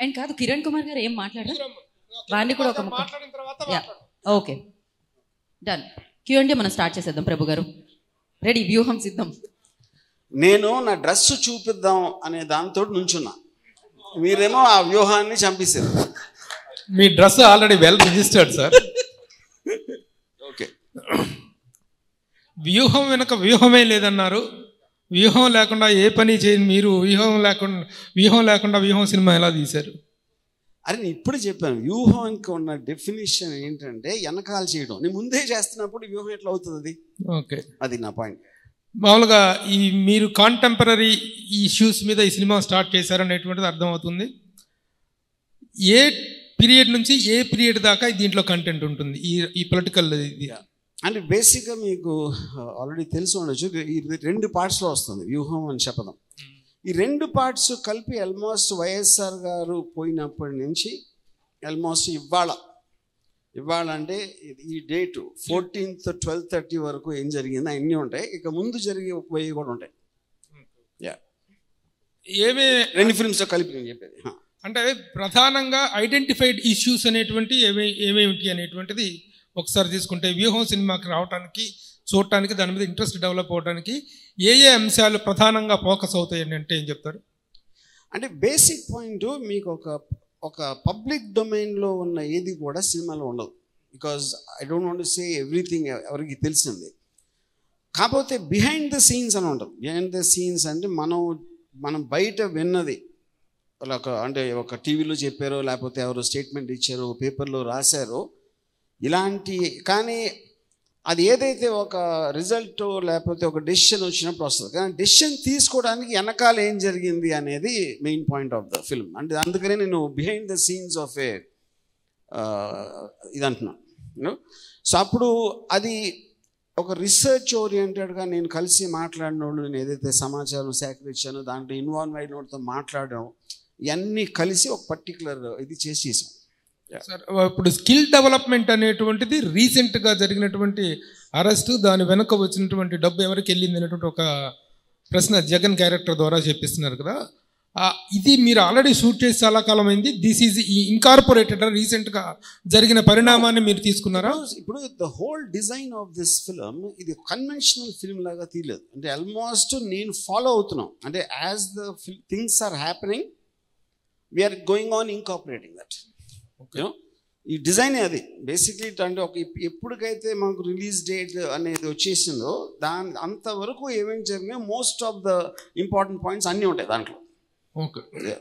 And కాదు కిరణ్ కుమార్ గారు ఏం మాట్లాడారు వారిని కూడా ఒక మాట్లాడిన తర్వాత ఓకే డన్ Q&A మనం స్టార్ట్ చేసేద్దాం ప్రభు గారు రెడీ వ్యూహం సిద్ధం నేను నా డ్రెస్ చూపిద్దాం అనే దాంతో నుంచున్నా మీరేమో ఆ వ్యూహాన్ని చంపేశారు మీ dress already well registered sir okay వ్యూహం వెనక వ్యూహమే లేదన్నారు వ్యూహం లేకుండా ఏ పని చేయని మీరు వ్యూహం లేకుండా వ్యూహం సినిమా ఎలా తీశారు అరే నేను ఇప్పుడు చెప్పాను వ్యూహానికి ఉన్న డెఫినేషన్ ఏంటంటే వెనకాల చేయడం నేను ముందే చేస్తున్నప్పుడు వ్యూహం ఎట్లా అవుతుంది అది ఓకే అది నా పాయింట్ మామూలుగా ఈ మీరు కాంటెంపరీ ఇష్యూస్ మీద ఈ సినిమా స్టార్ట్ చేశారనేటువంటిది అర్థమవుతుంది ఏ పీరియడ్ నుంచి ఏ పీరియడ్ దాకా దీంట్లో కంటెంట్ ఉంటుంది ఈ పొలిటికల్ ఇది అంటే బేసిక్గా మీకు ఆల్రెడీ తెలిసి ఉండొచ్చు ఈ 2 పార్ట్స్లో వస్తుంది వ్యూహం అని చెప్పడం ఈ 2 పార్ట్స్ కలిపి ఆల్మోస్ట్ వైఎస్ఆర్ గారు పోయినప్పటి నుంచి ఆల్మోస్ట్ ఇవాళ అంటే ఈ డేటు 14th 12:30 వరకు ఏం జరిగింది అన్నీ ఉంటాయి ఇక ముందు జరిగిపోయి కూడా ఉంటాయి ఏమే 2 ఫిల్మ్స్తో కలిపి నేను చెప్పేది అంటే ప్రధానంగా ఐడెంటిఫైడ్ ఇష్యూస్ అనేటువంటి ఏమేమిటి అనేటువంటిది ఒకసారి తీసుకుంటే వ్యూహం సినిమాకి రావడానికి చూడటానికి దాని మీద ఇంట్రెస్ట్ డెవలప్ అవడానికి ఏ అంశాలు ప్రధానంగా ఫోకస్ అవుతాయని అంటే ఏం చెప్తారు అంటే బేసిక్ పాయింట్ మీకు ఒక పబ్లిక్ డొమైన్లో ఉన్న ఏది కూడా సినిమాలో ఉండదు because I don't want to say everything ఎవరికి తెలిసింది కాకపోతే బిహైండ్ ద సీన్స్ అని ఉంటుంది బిహైండ్ ద సీన్స్ అంటే మనం బయట విన్నది అంటే ఒక టీవీలో చెప్పారో లేకపోతే ఎవరో స్టేట్మెంట్ ఇచ్చారో పేపర్లో రాశారో ఇలాంటి కానీ అది ఏదైతే ఒక రిజల్ట్ లేకపోతే ఒక డెసిషన్ వచ్చినప్పుడు వస్తుంది కానీ డెసిషన్ తీసుకోవడానికి వెనకాల ఏం జరిగింది అనేది main point of the film అంటే అందుకనే నేను behind the scenes of a ఇది అంటున్నాను సో అప్పుడు అది ఒక రీసెర్చ్ ఓరియంటెడ్గా నేను కలిసి మాట్లాడిన వాళ్ళు నేను ఏదైతే సమాచారం సేకరించానో దాంట్లో ఇన్వాల్వ్ అయిన వాళ్ళతో మాట్లాడడం ఇవన్నీ కలిసి ఒక పర్టికులర్ ఇది చేసాం సార్ ఇప్పుడు స్కిల్ డెవలప్మెంట్ అనేటువంటిది రీసెంట్గా జరిగినటువంటి అరెస్ట్ దాని వెనక వచ్చినటువంటి డబ్బు ఎవరికి వెళ్ళింది అనేటువంటి ఒక ప్రశ్న జగన్ క్యారెక్టర్ ద్వారా చెప్పిస్తున్నారు కదా ఇది మీరు ఆల్రెడీ షూట్ చేసి చాలా కాలం అయింది దిస్ ఈజ్ ఇన్కార్పొరేటెడ్ రీసెంట్గా జరిగిన పరిణామాన్ని మీరు తీసుకున్నారా ఇప్పుడు the whole design of this film ఇది కన్వెన్షనల్ ఫిల్మ్ లాగా తీయలేదు అంటే ఆల్మోస్ట్ నేను ఫాలో అవుతున్నాం అంటే as the things are happening we're going on incorporating that ఈ డిజైన్ అది బేసిక్లీ అంటే ఒక ఎప్పటికైతే మనకు రిలీజ్ డేట్ అనేది వచ్చేసిందో అంతవరకు ఏమేమి జరిగినాయో most of the important points అన్నీ ఉంటాయి దాంట్లో ఓకే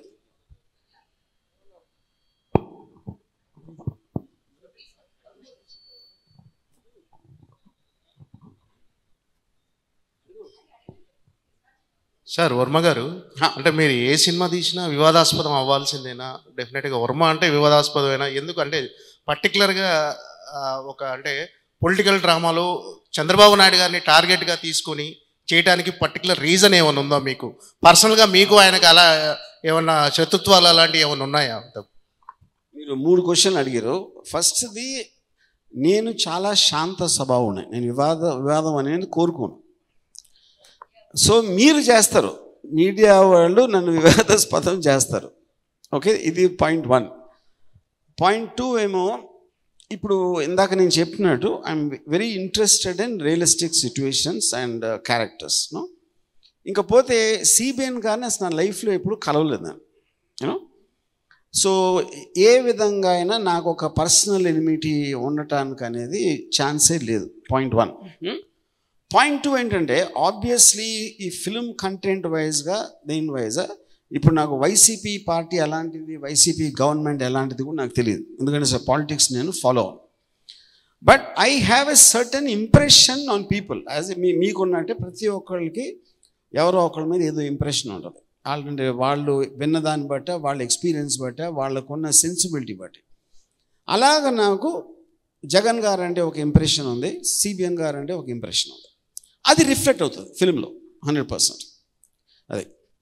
సార్ వర్మ గారు అంటే మీరు ఏ సినిమా తీసినా వివాదాస్పదం అవ్వాల్సిందేనా డెఫినెట్గా వర్మ అంటే వివాదాస్పదమైనా ఎందుకంటే పర్టికులర్గా ఒక అంటే పొలిటికల్ డ్రామాలో చంద్రబాబు నాయుడు గారిని టార్గెట్గా తీసుకొని చేయడానికి పర్టికులర్ రీజన్ ఏమైనా ఉందా మీకు పర్సనల్గా మీకు ఆయనకు అలా ఏమన్నా శత్రుత్వాలు అలాంటివి ఏమైనా ఉన్నాయా మీరు 3 క్వశ్చన్లు అడిగారు ఫస్ట్ది నేను చాలా శాంత స్వభావం నేను వివాదం అనేది కోరుకోను సో మీరు చేస్తారు మీడియా వాళ్ళు నన్ను వివాదాస్పదం చేస్తారు ఓకే ఇది పాయింట్ 1 పాయింట్ 2 ఏమో ఇప్పుడు ఇందాక నేను చెప్పినట్టు I'm very interested in realistic situations and characters ఇంకపోతే సిబిఎన్ గారిని అసలు నా లైఫ్లో ఎప్పుడు కలవలేదు నేను యూనో సో ఏ విధంగా అయినా నాకు ఒక పర్సనల్ ఎనిమిటీ ఉండటానికి అనేది ఛాన్సే లేదు పాయింట్ 1 పాయింట్ 2 ఏంటంటే ఆబ్వియస్లీ ఈ ఫిల్మ్ కంటెంట్ వైజ్గా దేని వైజ్గా ఇప్పుడు నాకు వైసీపీ పార్టీ ఎలాంటిది వైసీపీ గవర్నమెంట్ ఎలాంటిది కూడా నాకు తెలియదు ఎందుకంటే పాలిటిక్స్ నేను ఫాలో అవ్వను but I have a certain impression on people as మీకున్నట్టే ప్రతి ఒక్కళ్ళకి ఎవరో ఒకళ్ళ మీద ఏదో ఇంప్రెషన్ ఉంటుంది అంటే వాళ్ళు విన్నదాన్ని బట్టి వాళ్ళ ఎక్స్పీరియన్స్ బట్టి వాళ్ళకున్న సెన్సిబిలిటీ బట్టి అలాగ నాకు జగన్ గారు అంటే ఒక ఇంప్రెషన్ ఉంది సిబిఎన్ గారు అంటే ఒక ఇంప్రెషన్ ఉంది అది రిఫ్లెక్ట్ అవుతుంది ఫిల్మ్లో 100%. అది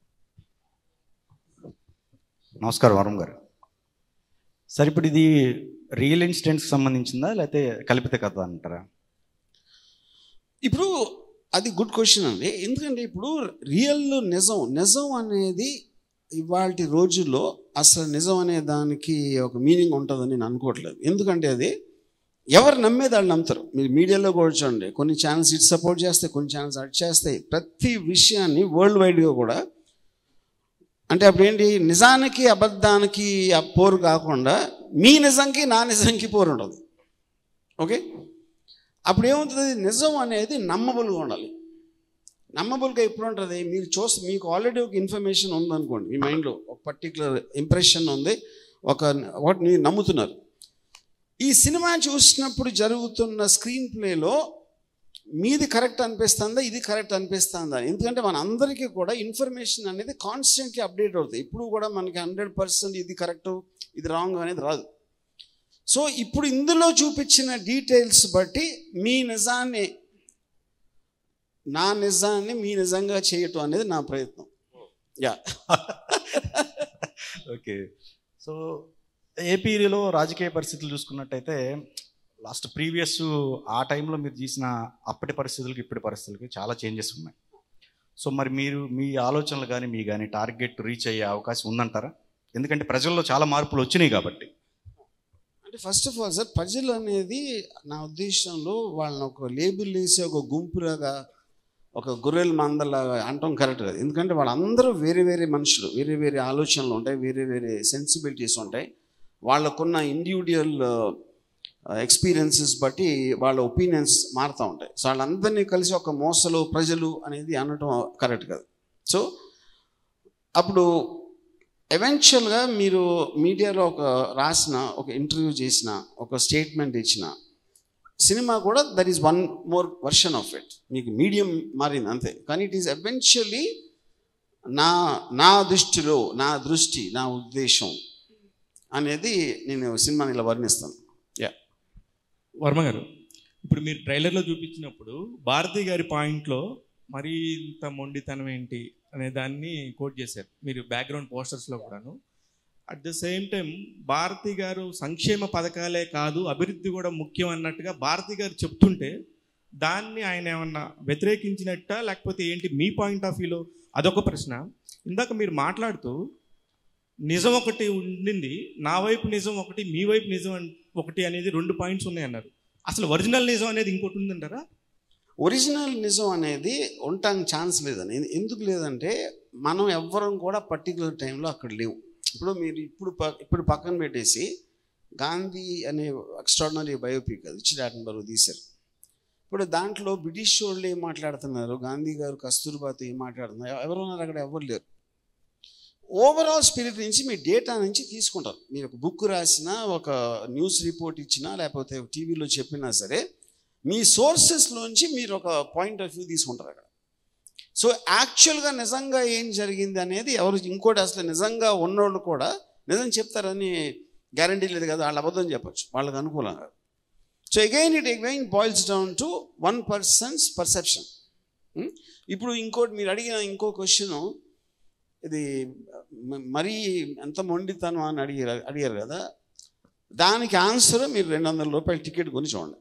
నమస్కారం వరం గారు. సార్ ఇప్పుడు ఇది రియల్ ఇన్సిడెంట్స్కి సంబంధించిందా లేకపోతే కల్పిత కథ అంటారా? ఇప్పుడు అది గుడ్ క్వశ్చన్ అండి. ఎందుకంటే ఇప్పుడు రియల్ నిజం అనేది ఇవాళ రోజుల్లో అసలు నిజం అనే దానికి ఒక మీనింగ్ ఉంటుందని నేను అనుకోవట్లేదు. ఎందుకంటే అది ఎవరు నమ్మేది వాళ్ళు నమ్ముతారు. మీరు మీడియాలో కూడా చూడండి, కొన్ని ఛానల్స్ ఇటు సపోర్ట్ చేస్తాయి, కొన్ని ఛానల్స్ అటు చేస్తాయి. ప్రతి విషయాన్ని వరల్డ్ వైడ్గా కూడా అంటే అప్పుడు ఏంటి, నిజానికి అబద్ధానికి ఆ పోరు కాకుండా మీ నిజంకి నా నిజంకి పోరు ఉంటుంది. ఓకే, అప్పుడు ఏమవుతుంది, నిజం అనేది నమ్మబుల్గా ఉండాలి. నమ్మబుల్గా ఎప్పుడు ఉంటుంది, మీరు మీకు ఆల్రెడీ ఒక ఇన్ఫర్మేషన్ ఉందనుకోండి, మీ మైండ్లో ఒక పర్టికులర్ ఇంప్రెషన్ ఉంది, ఒకటి మీరు నమ్ముతున్నారు. ఈ సినిమా చూసినప్పుడు జరుగుతున్న స్క్రీన్ ప్లేలో మీది కరెక్ట్ అనిపిస్తుందా, ఇది కరెక్ట్ అనిపిస్తుందా? ఎందుకంటే మన అందరికీ కూడా ఇన్ఫర్మేషన్ అనేది కాన్స్టెంట్లీ అప్డేట్ అవుతుంది. ఇప్పుడు కూడా మనకి 100% ఇది కరెక్ట్ ఇది రాంగ్ అనేది రాదు. సో ఇప్పుడు ఇందులో చూపించిన డీటెయిల్స్ బట్టి మీ నిజాన్ని నా నిజాన్ని మీ నిజంగా చేయటం అనేది నా ప్రయత్నం. Yeah okay. సో ఏపీలో రాజకీయ పరిస్థితులు చూసుకున్నట్టయితే లాస్ట్ ప్రీవియస్ ఆ టైంలో మీరు తీసిన అప్పటి పరిస్థితులకి ఇప్పటి పరిస్థితులకి చాలా చేంజెస్ ఉన్నాయి. సో మరి మీరు మీ ఆలోచనలు కానీ మీ కానీ టార్గెట్ రీచ్ అయ్యే అవకాశం ఉందంటారా? ఎందుకంటే ప్రజల్లో చాలా మార్పులు వచ్చినాయి కాబట్టి. అంటే ఫస్ట్ ఆఫ్ ఆల్ సార్, ప్రజలు అనేది నా ఉద్దేశంలో వాళ్ళని ఒక లేబుల్ వేసి ఒక గుంపులాగా ఒక గొర్రెల మందలాగా అంటాం కరెక్ట్ కాదు. ఎందుకంటే వాళ్ళందరూ వేరే వేరే మనుషులు, వేరే వేరే ఆలోచనలు ఉంటాయి, వేరే వేరే సెన్సిబిలిటీస్ ఉంటాయి. వాళ్ళకున్న ఇండివిజువల్ ఎక్స్పీరియన్సెస్ బట్టి వాళ్ళ ఒపీనియన్స్ మారుతూ ఉంటాయి. సో వాళ్ళందరినీ కలిసి ఒక మోసలు ప్రజలు అనేది అనటం కరెక్ట్ కాదు. సో అప్పుడు ఎవెన్చువల్గా మీరు మీడియాలో ఒక రాసిన, ఒక ఇంటర్వ్యూ చేసిన, ఒక స్టేట్మెంట్ ఇచ్చిన సినిమా కూడా that is one more version of it. మీకు మీడియం మారింది అంతే, కానీ ఇట్ ఈస్ ఎవెన్చువల్లీ నా దృష్టిలో నా దృష్టి నా ఉద్దేశం అనేది నేను సినిమాని ఇలా వర్ణిస్తాను. యా వర్మ గారు, ఇప్పుడు మీరు ట్రైలర్లో చూపించినప్పుడు భారతి గారి పాయింట్లో మరీ ఇంత మొండితనం ఏంటి అనే దాన్ని కోట్ చేశారు మీరు బ్యాక్గ్రౌండ్ పోస్టర్స్లో కూడాను. At the same time Bharathi గారు సంక్షేమ పథకాలే కాదు అభివృద్ధి కూడా ముఖ్యం అన్నట్టుగా భారతి గారు చెప్తుంటే దాన్ని ఆయన ఏమన్నా వ్యతిరేకించినట్ట లేకపోతే ఏంటి మీ పాయింట్ ఆఫ్ వ్యూలో? అదొక ప్రశ్న. ఇందాక మీరు మాట్లాడుతూ నిజం ఒకటి ఉండింది, నా వైపు నిజం ఒకటి, మీ వైపు నిజం ఒకటి అనేది 2 పాయింట్స్ ఉన్నాయన్నారు. అసలు ఒరిజినల్ నిజం అనేది ఇంకోటి ఉందంటారా? ఒరిజినల్ నిజం అనేది ఉండటానికి ఛాన్స్ లేదని. ఎందుకు లేదంటే మనం ఎవ్వరం కూడా పర్టికులర్ టైంలో అక్కడ లేవు. ఇప్పుడు మీరు ఇప్పుడు పక్కన పెట్టేసి గాంధీ అనే ఎక్స్ట్రాడినరీ బయోపిక్ అది రిచర్డ్ అటెన్బర్గ్ తీశారు. ఇప్పుడు దాంట్లో బ్రిటిష్ వాళ్ళు ఏం మాట్లాడుతున్నారు, గాంధీ గారు కస్తూర్బాతో ఏం మాట్లాడుతున్నారు, ఎవరున్నారు అక్కడ? ఎవరు లేరు. ఓవరాల్ స్పిరిట్ నుంచి మీ డేటా నుంచి తీసుకుంటారు. మీరు ఒక బుక్ రాసినా, ఒక న్యూస్ రిపోర్ట్ ఇచ్చినా, లేకపోతే టీవీలో చెప్పినా సరే మీ సోర్సెస్లోంచి మీరు ఒక పాయింట్ ఆఫ్ వ్యూ తీసుకుంటారు అక్కడ. సో యాక్చువల్గా నిజంగా ఏం జరిగింది అనేది ఎవరు ఇంకోటి అసలు నిజంగా ఉన్నోళ్ళు కూడా నిజం చెప్తారని గ్యారంటీ లేదు కదా, వాళ్ళు అబద్ధం చెప్పచ్చు వాళ్ళకి అనుకూలంగా. So again boils down to one person's perception. ఇప్పుడు ఇంకోటి మీరు అడిగిన ఇంకో క్వశ్చను, ఇది మరీ ఎంత మొండితనం అని అడిగారు కదా, దానికి ఆన్సర్ మీరు 200 రూపాయల టికెట్ కొని చూడండి.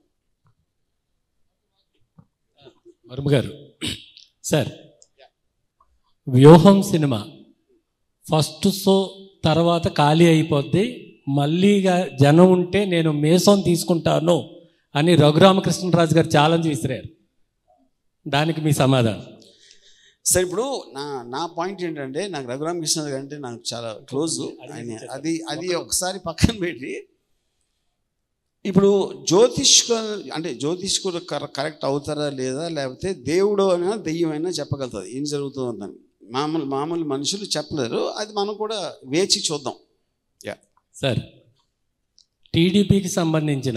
వర్మ గారు సార్, వ్యూహం సినిమా ఫస్ట్ షో తర్వాత ఖాళీ అయిపోద్ది, మళ్ళీగా జనం ఉంటే నేను మేసం తీసుకుంటాను అని రఘురామకృష్ణరాజు గారు ఛాలెంజ్ విసిరారు. దానికి మీ సమాధానం? సార్ ఇప్పుడు నా పాయింట్ ఏంటంటే, నాకు రఘురామకృష్ణ గారు అంటే నాకు చాలా క్లోజ్. ఆయన అది ఒకసారి పక్కన పెట్టి, ఇప్పుడు జ్యోతిష్కుడు కరెక్ట్ అవుతారా లేదా, లేకపోతే దేవుడు అయినా దెయ్యమైనా చెప్పగలుగుతుంది ఏం జరుగుతుందని. మామూలు మనుషులు చెప్పలేరు. అది మనం కూడా వేచి చూద్దాం. యా సార్, టీడీపీకి సంబంధించిన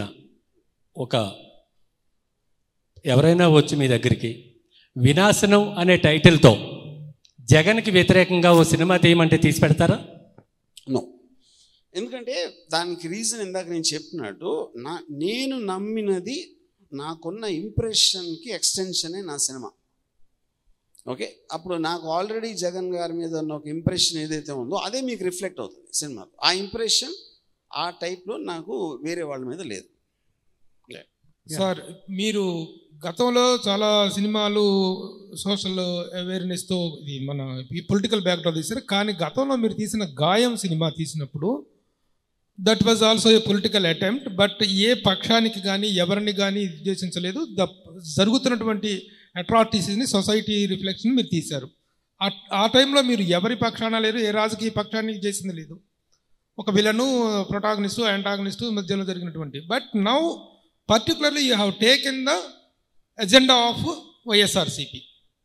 ఎవరైనా వచ్చి మీ దగ్గరికి వినాశనం అనే టైటిల్తో జగన్కి వ్యతిరేకంగా ఓ సినిమా తీయమంటే తీసి పెడతారా? నో. ఎందుకంటే దానికి రీజన్ ఇందాక నేను చెప్పినట్టు, నేను నమ్మినది నాకున్న ఇంప్రెషన్కి ఎక్స్టెన్షనే నా సినిమా. ఓకే, అప్పుడు నాకు ఆల్రెడీ జగన్ గారి మీద ఉన్న ఒక ఇంప్రెషన్ ఏదైతే ఉందో అదే మీకు రిఫ్లెక్ట్ అవుతుంది సినిమాలో. ఆ ఇంప్రెషన్ ఆ టైప్లో నాకు వేరే వాళ్ళ మీద లేదు. సార్, మీరు గతంలో చాలా సినిమాలు సోషల్ అవేర్నెస్తో ఇది మన ఈ పొలిటికల్ బ్యాక్డ్రాప్ తీశారు. కానీ గతంలో మీరు తీసిన గాయం సినిమా తీసినప్పుడు that was also a political attempt. But ఏ పక్షానికి కానీ ఎవరిని కానీ ఉద్దేశించలేదు. జరుగుతున్నటువంటి అట్రాసిటీస్ని సొసైటీ రిఫ్లెక్షన్ మీరు తీశారు. ఆ టైంలో మీరు ఎవరి పక్షాన లేరు, ఏ రాజకీయ పక్షానికి చేసింది లేదు. ఒక విలను, ప్రొటాగనిస్టు, యాంటాగనిస్టు మధ్యలో జరిగినటువంటి. But now particularly you have taken the agenda of YSRCP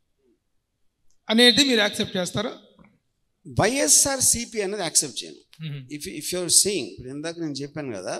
అనేది మీరు యాక్సెప్ట్ చేస్తారా? వైఎస్ఆర్సిపి అనేది యాక్సెప్ట్ చేయను. ఇఫ్ యూఆర్ సీయింగ్, ఇప్పుడు ఇందాక నేను చెప్పాను కదా,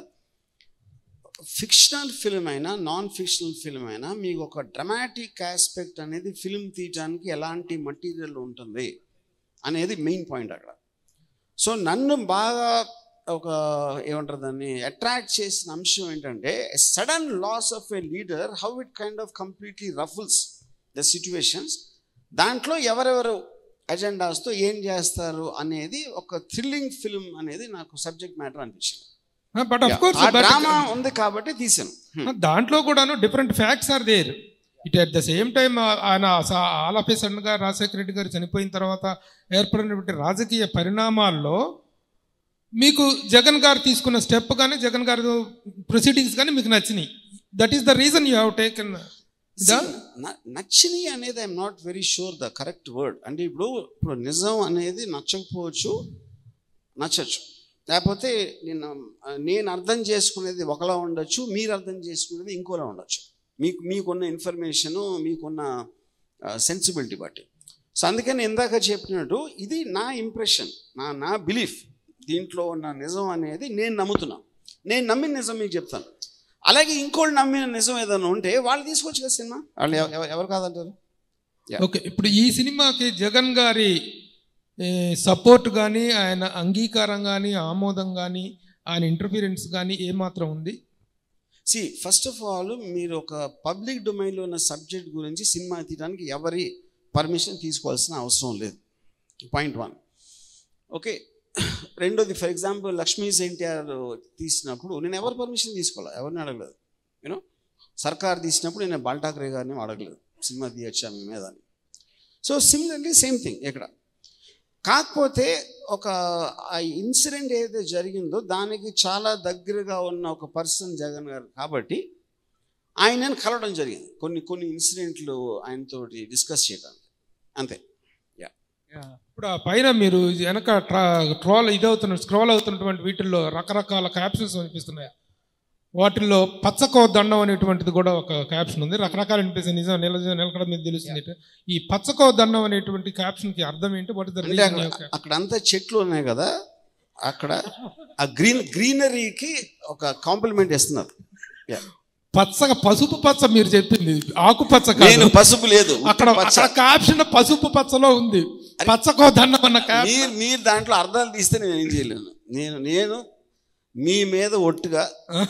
ఫిక్షనల్ ఫిల్మ్ అయినా నాన్ ఫిక్షనల్ ఫిల్మ్ అయినా మీకు ఒక డ్రమాటిక్ ఆస్పెక్ట్ అనేది ఫిల్మ్ తీయడానికి ఎలాంటి మటీరియల్ ఉంటుంది అనేది మెయిన్ పాయింట్ అక్కడ. సో నన్ను బాగా ఒక ఏమంటారు దాన్ని అట్రాక్ట్ చేసిన అంశం ఏంటంటే sudden loss of a leader, how it kind of completely ruffles the situations. దాంట్లో ఎవరెవరు అజెండాస్తో ఏం చేస్తారు అనేది ఒక థ్రిల్లింగ్ ఫిల్మ్ అనేది నాకు సబ్జెక్ట్ మ్యాటర్ అనిపించింది. బట్ ఆఫ్ కోర్స్ డ్రామా ఉంది కాబట్టి తీసాను. దాంట్లో కూడాను different facts are there. It at the same time ఆయన ఆల్ ఆఫ్ ఏ సడన్గా రాజశేఖర రెడ్డి గారు చనిపోయిన తర్వాత ఏర్పడినటువంటి రాజకీయ పరిణామాల్లో మీకు జగన్ గారు తీసుకున్న స్టెప్ కానీ జగన్ గారు ప్రొసీడింగ్స్ కానీ మీకు నచ్చినాయి. That is the reason you have taken. నచ్చినాయి అనేది I'm not very sure the correct word. అంటే ఇప్పుడు నిజం అనేది నచ్చకపోవచ్చు, నచ్చచ్చు. లేకపోతే నేను అర్థం చేసుకునేది ఒకలా ఉండొచ్చు, మీరు అర్థం చేసుకునేది ఇంకోలా ఉండొచ్చు. మీకున్న ఇన్ఫర్మేషను, మీకున్న సెన్సిబిలిటీ బట్టి. సో అందుకని ఇందాక చెప్పినట్టు ఇది నా ఇంప్రెషన్, నా బిలీఫ్. దీంట్లో ఉన్న నిజం అనేది నేను నమ్ముతున్నాను. నేను నమ్మిన నిజం మీకు చెప్తాను. అలాగే ఇంకోళ్ళు నమ్మిన నిజం ఏదైనా ఉంటే వాళ్ళు తీసుకొచ్చు కదా సినిమా. వాళ్ళు ఎవరు కాదంటారు? ఓకే, ఇప్పుడు ఈ సినిమాకి జగన్ గారి సపోర్ట్ కానీ, ఆయన అంగీకారం కానీ, ఆమోదం కానీ, ఆయన ఇంటర్ఫీరెన్స్ కానీ ఏమాత్రం ఉంది? ఫస్ట్ ఆఫ్ ఆల్ మీరు ఒక పబ్లిక్ డొమైన్లో ఉన్న సబ్జెక్ట్ గురించి సినిమా తీయడానికి ఎవరి పర్మిషన్ తీసుకోవాల్సిన అవసరం లేదు. పాయింట్ 1. ఓకే, రెండోది, ఫర్ ఎగ్జాంపుల్ లక్ష్మీస్ ఎన్టీఆర్ తీసినప్పుడు నేను ఎవరి పర్మిషన్ తీసుకోవాలి, ఎవరిని అడగలేదు. యూనో సర్కార్ తీసినప్పుడు నేను బాల్టాక్రే గారిని అడగలేదు సినిమా తీయచ్చా మీ మీద అని. సో సిమిలర్లీ సేమ్ థింగ్ ఇక్కడ. కాకపోతే ఒక ఆ ఇన్సిడెంట్ ఏదైతే జరిగిందో దానికి చాలా దగ్గరగా ఉన్న ఒక పర్సన్ జగన్ గారు కాబట్టి ఆయనను కలవడం జరిగింది. కొన్ని ఇన్సిడెంట్లు ఆయనతో డిస్కస్ చేయడానికి, అంతే. ఇప్పుడు ఆ పైన మీరు వెనక స్క్రోల్ అవుతున్నటువంటి వీటిల్లో రకరకాల క్యాప్షన్స్ అనిపిస్తున్నాయి. వాటిల్లో పచ్చకో దండం అనేటువంటిది కూడా ఒక క్యాప్షన్ ఉంది. రకరకాలు అనిపిస్తుంది. నిజం నిలకడ మీద తెలుస్తుంది. ఈ పచ్చకో దండం అనేటువంటి క్యాప్షన్ కి అర్థం ఏంటి? అక్కడంతా చెట్లు ఉన్నాయి కదా, అక్కడ ఆ గ్రీనరీకి ఒక కాంప్లిమెంట్ ఇస్తున్నారు. పచ్చగా పసుపు పచ్చ మీరు చెప్పింది ఆకుపచ్చ, పసుపు లేదు అక్కడ క్యాప్షన్ పసుపు పచ్చలో ఉంది. పచ్చకో దండం అన్న క్యాప్షన్ మీరు దాంట్లో అర్థాలు తీస్తే నేను ఏం చేయలేను. నేను మీ మీద ఒట్టుగా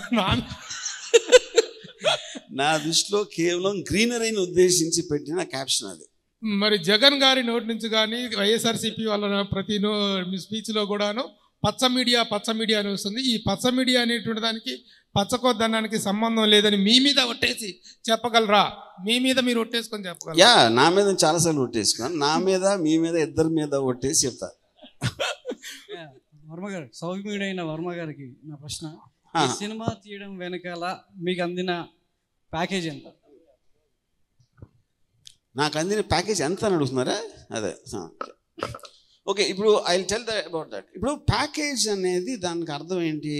నా దృష్టిలో కేవలం గ్రీనరీని ఉద్దేశించి పెట్టిన క్యాప్షన్ అది. మరి జగన్ గారి నోటి నుంచి కానీ వైఎస్ఆర్సీపీ వాళ్ళ ప్రతి స్పీచ్లో కూడాను పచ్చ మీడియా అని వస్తుంది. ఈ పచ్చ మీడియా అనేటువంటి దానికి పచ్చకొద్దనానికి సంబంధం లేదని మీ మీద ఒట్టేసి చెప్పగలరా? మీ మీద మీరు ఒట్టేసుకొని చెప్పగలరా? నా మీద చాలాసార్లు ఒట్టేసుకున్నాను. నా మీద, మీ మీద, ఇద్దరి మీద ఒట్టేసి చెప్తా. వర్మ గారు, సౌమ్యుడైన వర్మ గారికి నా ప్రశ్న, సినిమా తీయడం వెనకాల మీకు అందిన ప్యాకేజ్ ఎంత? నాకు అందిన ప్యాకేజ్ ఎంత అని అడుగుతున్నారా? అదే ఓకే. ఇప్పుడు I will tell about that. ఇప్పుడు ప్యాకేజ్ అనేది దానికి అర్థం ఏంటి?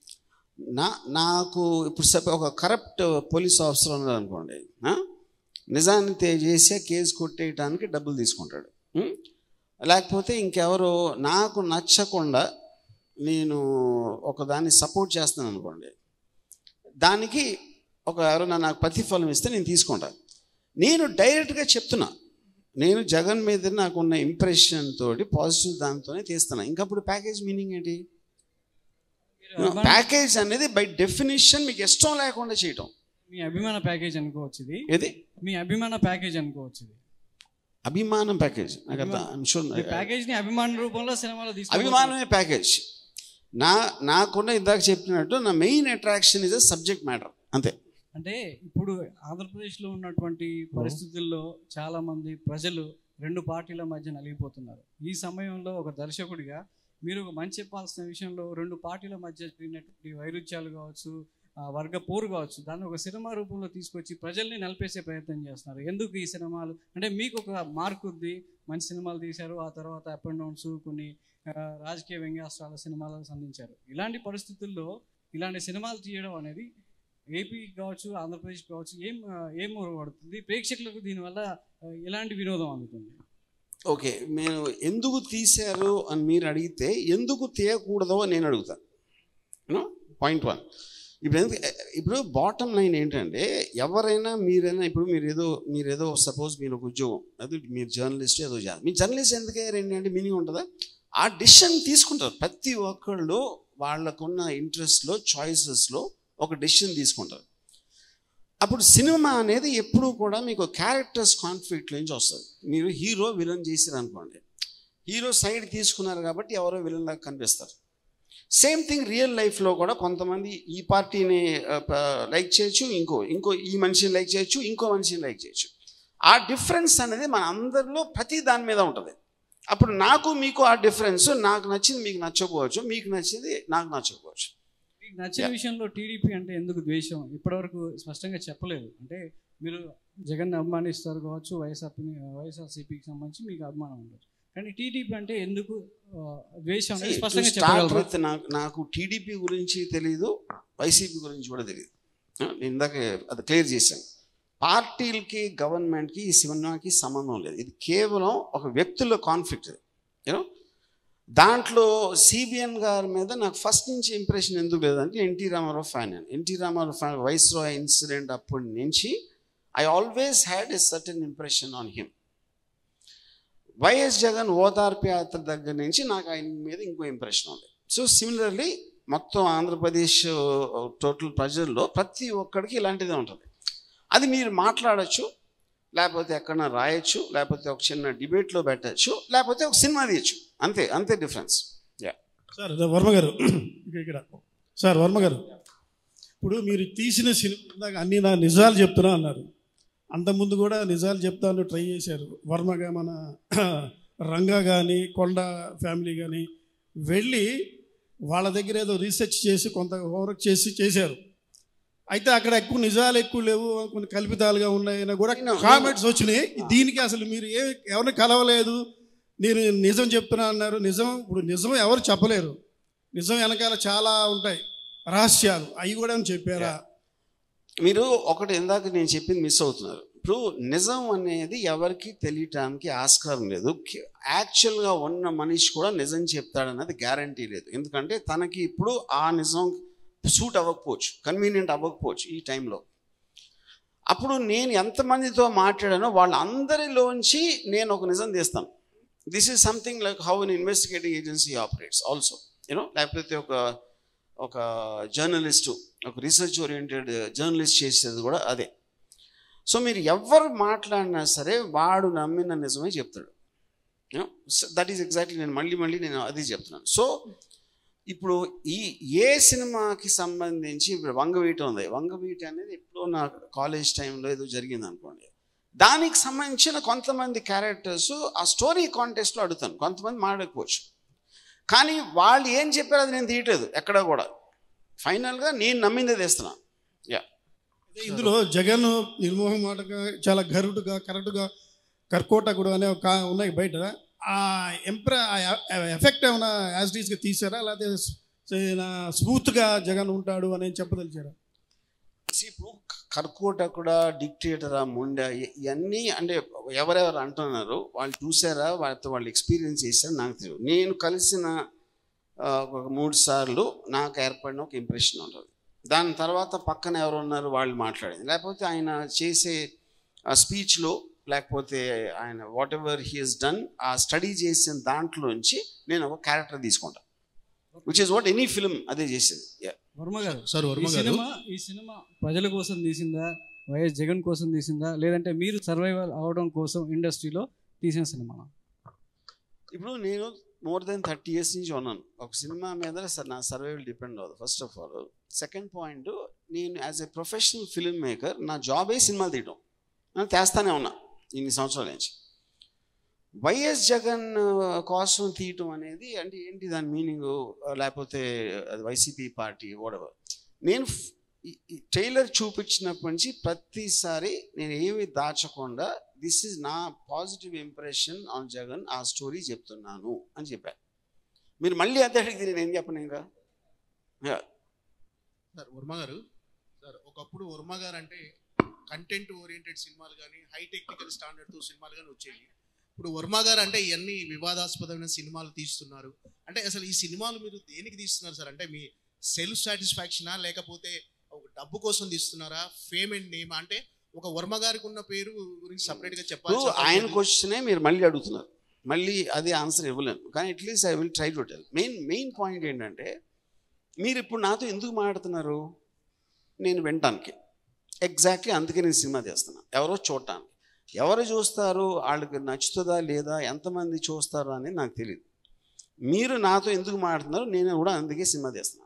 నాకు ఇప్పుడు ఒక కరప్ట్ పోలీస్ ఆఫీసర్ ఉన్నాడు అనుకోండి, నిజాన్ని చేసే కేసు కొట్టేయడానికి డబ్బులు తీసుకుంటాడు. లేకపోతే ఇంకెవరో నాకు నచ్చకుండా నేను ఒకదాన్ని సపోర్ట్ చేస్తాను అనుకోండి, దానికి ఎవరైనా నాకు ప్రతిఫలం ఇస్తే నేను తీసుకుంటాను. నేను డైరెక్ట్గా చెప్తున్నా, నేను జగన్ మీద నాకున్న ఇంప్రెషన్ తోటి పాజిటివ్ దాంతోనే తీస్తున్నా. ఇంకప్పుడు ప్యాకేజ్ మీనింగ్ ఏంటి? ప్యాకేజ్ అనేది బై డెఫినేషన్ మీకు ఇష్టం లేకుండా చేయటం. మీ అభిమాన ప్యాకేజ్ అనుకోవచ్చు ఇది. ఏది మీ అభిమాన ప్యాకేజ్ అనుకోవచ్చు ఇది? అభిమానం ప్యాకేజ్ ప్యాకేజ్ ని అభిమాన రూపంలో సినిమాలో అభిమానమే ప్యాకేజ్. నాకున్న ఇందాక చెప్పినట్టు నా main attraction is a subject matter, అంతే. అంటే ఇప్పుడు ఆంధ్రప్రదేశ్లో ఉన్నటువంటి పరిస్థితుల్లో చాలామంది ప్రజలు రెండు పార్టీల మధ్య నలిగిపోతున్నారు. ఈ సమయంలో ఒక దర్శకుడిగా మీరు ఒక మంచి చెప్పాల్సిన విషయంలో రెండు పార్టీల మధ్య జరిగినటువంటి వైరుధ్యాలు కావచ్చు, వర్గ పోరు కావచ్చు, దాన్ని ఒక సినిమా రూపంలో తీసుకొచ్చి ప్రజల్ని నలిపేసే ప్రయత్నం చేస్తున్నారు. ఎందుకు ఈ సినిమాలు అంటే మీకు ఒక మార్క్ ఉంది, మంచి సినిమాలు తీశారు, ఆ తర్వాత అప్ అండ్ డౌన్స్, కొన్ని రాజకీయ వ్యంగ్యాస్త్రాల సినిమాలను సంధించారు. ఇలాంటి పరిస్థితుల్లో ఇలాంటి సినిమాలు తీయడం అనేది ఏపీ కావచ్చు, ఆంధ్రప్రదేశ్ కావచ్చు ఏం పడుతుంది, ప్రేక్షకులకు దీనివల్ల ఎలాంటి వినోదం అందుతుంది? ఓకే, నేను ఎందుకు తీశారు అని మీరు అడిగితే ఎందుకు తీయకూడదో నేను అడుగుతాను. పాయింట్ 1. ఇప్పుడు బాటమ్ లైన్ ఏంటంటే, ఎవరైనా మీరైనా ఇప్పుడు మీరేదో సపోజ్ మీరు ఒక ఉద్యోగం, అది మీరు జర్నలిస్ట్ ఏదో చేయాలి. మీ జర్నలిస్ట్ ఎందుకయ్యారండి అంటే మీనింగ్ ఉంటుందా? ఆ డెసిషన్ తీసుకుంటారు. ప్రతి ఒక్కళ్ళు వాళ్ళకున్న ఇంట్రెస్ట్లో, చాయిసెస్లో ఒక డెసిషన్ తీసుకుంటారు. అప్పుడు సినిమా అనేది ఎప్పుడూ కూడా మీకు క్యారెక్టర్స్ కాన్ఫ్లిక్ట్ నుంచి వస్తుంది. మీరు హీరో విలన్ చేసారు అనుకోండి, హీరో సైడ్ తీసుకున్నారు కాబట్టి ఎవరో విలన్ లాగా కనిపిస్తారు. సేమ్ థింగ్ రియల్ లైఫ్లో కూడా కొంతమంది ఈ పార్టీని లైక్ చేయొచ్చు, ఇంకో ఈ మనిషిని లైక్ చేయొచ్చు, ఇంకో మనిషిని లైక్ చేయొచ్చు. ఆ డిఫరెన్స్ అనేది మన అందరిలో ప్రతి దాని మీద ఉంటుంది. అప్పుడు నాకు మీకు ఆ డిఫరెన్స్, నాకు నచ్చింది మీకు నచ్చకపోవచ్చు, మీకు నచ్చింది నాకు నచ్చకపోవచ్చు. మీకు నచ్చిన విషయంలో టీడీపీ అంటే ఎందుకు ద్వేషం ఇప్పటివరకు స్పష్టంగా చెప్పలేదు. అంటే మీరు జగన్ అభిమానిస్తారు కావచ్చు, వైఎస్ఆర్సీపీకి సంబంధించి మీకు అభిమానం ఉండదు, కానీ టీడీపీ అంటే ఎందుకు ద్వేషం అనేది స్పష్టంగా చెప్పగలరు? నాకు టీడీపీ గురించి తెలియదు, వైసీపీ గురించి కూడా తెలియదు. నేను ఇందాక అది క్లియర్ చేశాను. పార్టీలకి గవర్నమెంట్కి ఈ సినిమాకి సంబంధం లేదు. ఇది కేవలం ఒక వ్యక్తుల కాన్ఫ్లిక్ట్. యూనో, దాంట్లో సిబిఎన్ గారి మీద నాకు ఫస్ట్ నుంచి ఇంప్రెషన్ ఎందుకు లేదంటే NT Rama Rao fan. NT Rama Rao fan, Viceroy incident అప్పటి నుంచి I always had a certain impression on him. YS Jagan Odarpu Yatra దగ్గర నుంచి నాకు ఆయన మీద ఇంకో ఇంప్రెషన్ ఉంది. సో సిమిలర్లీ మొత్తం ఆంధ్రప్రదేశ్ టోటల్ ప్రజల్లో ప్రతి ఒక్కడికి ఇలాంటిదే ఉంటుంది. అది మీరు మాట్లాడచ్చు, లేకపోతే ఎక్కడన్నా రాయొచ్చు, లేకపోతే ఒక చిన్న డిబేట్లో పెట్టచ్చు, లేకపోతే ఒక సినిమా తీయచ్చు, అంతే డిఫరెన్స్. సార్ వర్మ గారు ఇక్కడ సార్ వర్మ గారు, ఇప్పుడు మీరు తీసిన సినిమా అన్నీ నా నిజాలు చెప్తున్నా అన్నారు. అంతకుముందు కూడా నిజాలు చెప్తాను ట్రై చేశారు. వర్మగా మన రంగా కానీ కొండ ఫ్యామిలీ కానీ వెళ్ళి వాళ్ళ దగ్గర ఏదో రీసెర్చ్ చేసి కొంత హోంవర్క్ చేశారు. అయితే అక్కడ ఎక్కువ నిజాలు ఎక్కువ లేవు, కొన్ని కల్పితాలుగా ఉన్నాయని కూడా కామెంట్స్ వచ్చినాయి. దీనికి అసలు మీరు ఎవరిని కలవలేదు, నేను నిజం చెప్తున్నా అన్నారు. ఇప్పుడు నిజం ఎవరు చెప్పలేరు, నిజం వెనకాల చాలా ఉంటాయి రహస్యాలు, అవి కూడా చెప్పారా? మీరు ఒకటి ఇందాక నేను చెప్పింది మిస్ అవుతున్నారు. ఇప్పుడు నిజం అనేది ఎవరికి తెలియటానికి ఆస్కారం లేదు. యాక్చువల్గా ఉన్న మనిషి కూడా నిజం చెప్తాడన్నది గ్యారంటీ లేదు. ఎందుకంటే తనకి ఇప్పుడు ఆ నిజం సూట్ అవ్వకపోవచ్చు, కన్వీనియంట్ అవ్వకపోవచ్చు ఈ టైంలో. అప్పుడు నేను ఎంతమందితో మాట్లాడానో వాళ్ళందరిలోంచి నేను ఒక నిజం తీస్తాను. This is something like how an investigating agency operates also. You know, లేకపోతే ఒక జర్నలిస్టు, ఒక రీసెర్చ్ ఓరియంటెడ్ జర్నలిస్ట్ చేసేది కూడా అదే. సో మీరు ఎవరు మాట్లాడినా సరే వాడు నమ్మిన నిజమే చెప్తాడు. యూనో, దట్ ఈస్ ఎగ్జాక్ట్లీ నేను మళ్ళీ నేను అది చెప్తున్నాను. సో ఇప్పుడు ఏ సినిమాకి సంబంధించి ఇప్పుడు వంగవీట ఉంది. వంగవీట అనేది ఎప్పుడో నా కాలేజ్ టైంలో ఏదో జరిగింది అనుకోండి. దానికి సంబంధించిన కొంతమంది క్యారెక్టర్స్ ఆ స్టోరీ కాంటెస్ట్లో అడుగుతాను, కొంతమంది మాట్లాడకపోవచ్చు. కానీ వాళ్ళు ఏం చెప్పారు అది నేను తీయట్లేదు ఎక్కడ కూడా. ఫైనల్గా నేను నమ్మిందే తెస్తున్నా. ఇందులో జగన్ నిర్మోహం మాటగా చాలా గరుడుగా కరెక్ట్గా కర్కోటకుడు అనే ఉన్నాయి బయట. ఆ ఎఫెక్ట్ ఏమైనా యాజ్ డీస్గా తీసారా, లేకపోతే స్మూత్గా జగన్ ఉంటాడు అని చెప్పదలిచారా? ఇప్పుడు కర్కోటకుడా, డిక్టేటరా, ముండా, ఇవన్నీ అంటే ఎవరెవరు అంటున్నారు, వాళ్ళు చూసారా, వాళ్ళు ఎక్స్పీరియన్స్ చేశారా నాకు తెలియదు. నేను కలిసిన ఒక 3 సార్లు నాకు ఏర్పడిన ఒక ఇంప్రెషన్ ఉంటుంది. దాని తర్వాత పక్కన ఎవరు ఉన్నారు వాళ్ళు మాట్లాడేది, లేకపోతే ఆయన చేసే స్పీచ్లో, లేకపోతే ఆయన whatever he has done ఆ స్టడీ చేసిన దాంట్లోంచి నేను ఒక క్యారెక్టర్ తీసుకుంటాను, which is what any film అదే చేసేది. వర్మ గారు, ఈ సినిమా ప్రజల కోసం తీసిందా, వైఎస్ జగన్ కోసం తీసిందా, లేదంటే మీరు సర్వైవల్ అవడం కోసం ఇండస్ట్రీలో తీసిన సినిమా? ఇప్పుడు నేను మోర్ దెన్ 30 years నుంచి ఉన్నాను. ఒక సినిమా మీద నా సర్వైవల్ డిపెండ్ అవ్వదు first of all. Second point, నేను as a professional film maker నా జాబే సినిమాలు తీయడం. నేను చేస్తానే ఉన్నా ఇన్ని సంవత్సరాల నుంచి. వైఎస్ జగన్ కోసం తీయటం అనేది అంటే ఏంటి దాని మీనింగ్, లేకపోతే అది వైసీపీ పార్టీ వాడెవర్. నేను ట్రైలర్ చూపించినప్పటి నుంచి ప్రతిసారి నేను ఏమి దాచకుండా దిస్ ఈజ్ నా పాజిటివ్ ఇంప్రెషన్ ఆన్ జగన్, ఆ స్టోరీ చెప్తున్నాను అని చెప్పాను. మీరు మళ్ళీ అదే అడిగితే నేను ఏం చెప్పను ఇంకా. సార్ వర్మ గారు, సార్ ఒకప్పుడు వర్మ గారు అంటే కంటెంట్ ఓరియంటెడ్ సినిమాలు కానీ హై టెక్నికల్ స్టాండర్డ్తో సినిమాలు కానీ వచ్చేవి. ఇప్పుడు వర్మ గారు అంటే ఇవన్నీ వివాదాస్పదమైన సినిమాలు తీస్తున్నారు. అంటే అసలు ఈ సినిమాలు మీరు దేనికి తీస్తున్నారు సార్? అంటే మీ సెల్ఫ్ సాటిస్ఫాక్షనా, లేకపోతే ఒక డబ్బు కోసం తీస్తున్నారా, ఫేమ్ అండ్ నేమ్? అంటే ఒక వర్మ గారికి ఉన్న పేరు గురించి సపరేట్గా చెప్పాలి. ఆయన క్వశ్చనే మీరు మళ్ళీ అడుగుతున్నారు, మళ్ళీ అది ఆన్సర్ ఇవ్వలేను. కానీ at least I will try to tell. Main point ఏంటంటే, మీరు ఇప్పుడు నాతో ఎందుకు మాట్లాడుతున్నారు? నేను వినటానికి. ఎగ్జాక్ట్లీ అందుకే నేను సినిమా చేస్తున్నాను. ఎవరో చూడటానికి. ఎవరు చూస్తారు, వాళ్ళకి నచ్చుతుందా లేదా, ఎంతమంది చూస్తారో అనేది నాకు తెలియదు. మీరు నాతో ఎందుకు మాట్లాడుతున్నారు, నేను కూడా అందుకే సినిమా చేస్తున్నాను.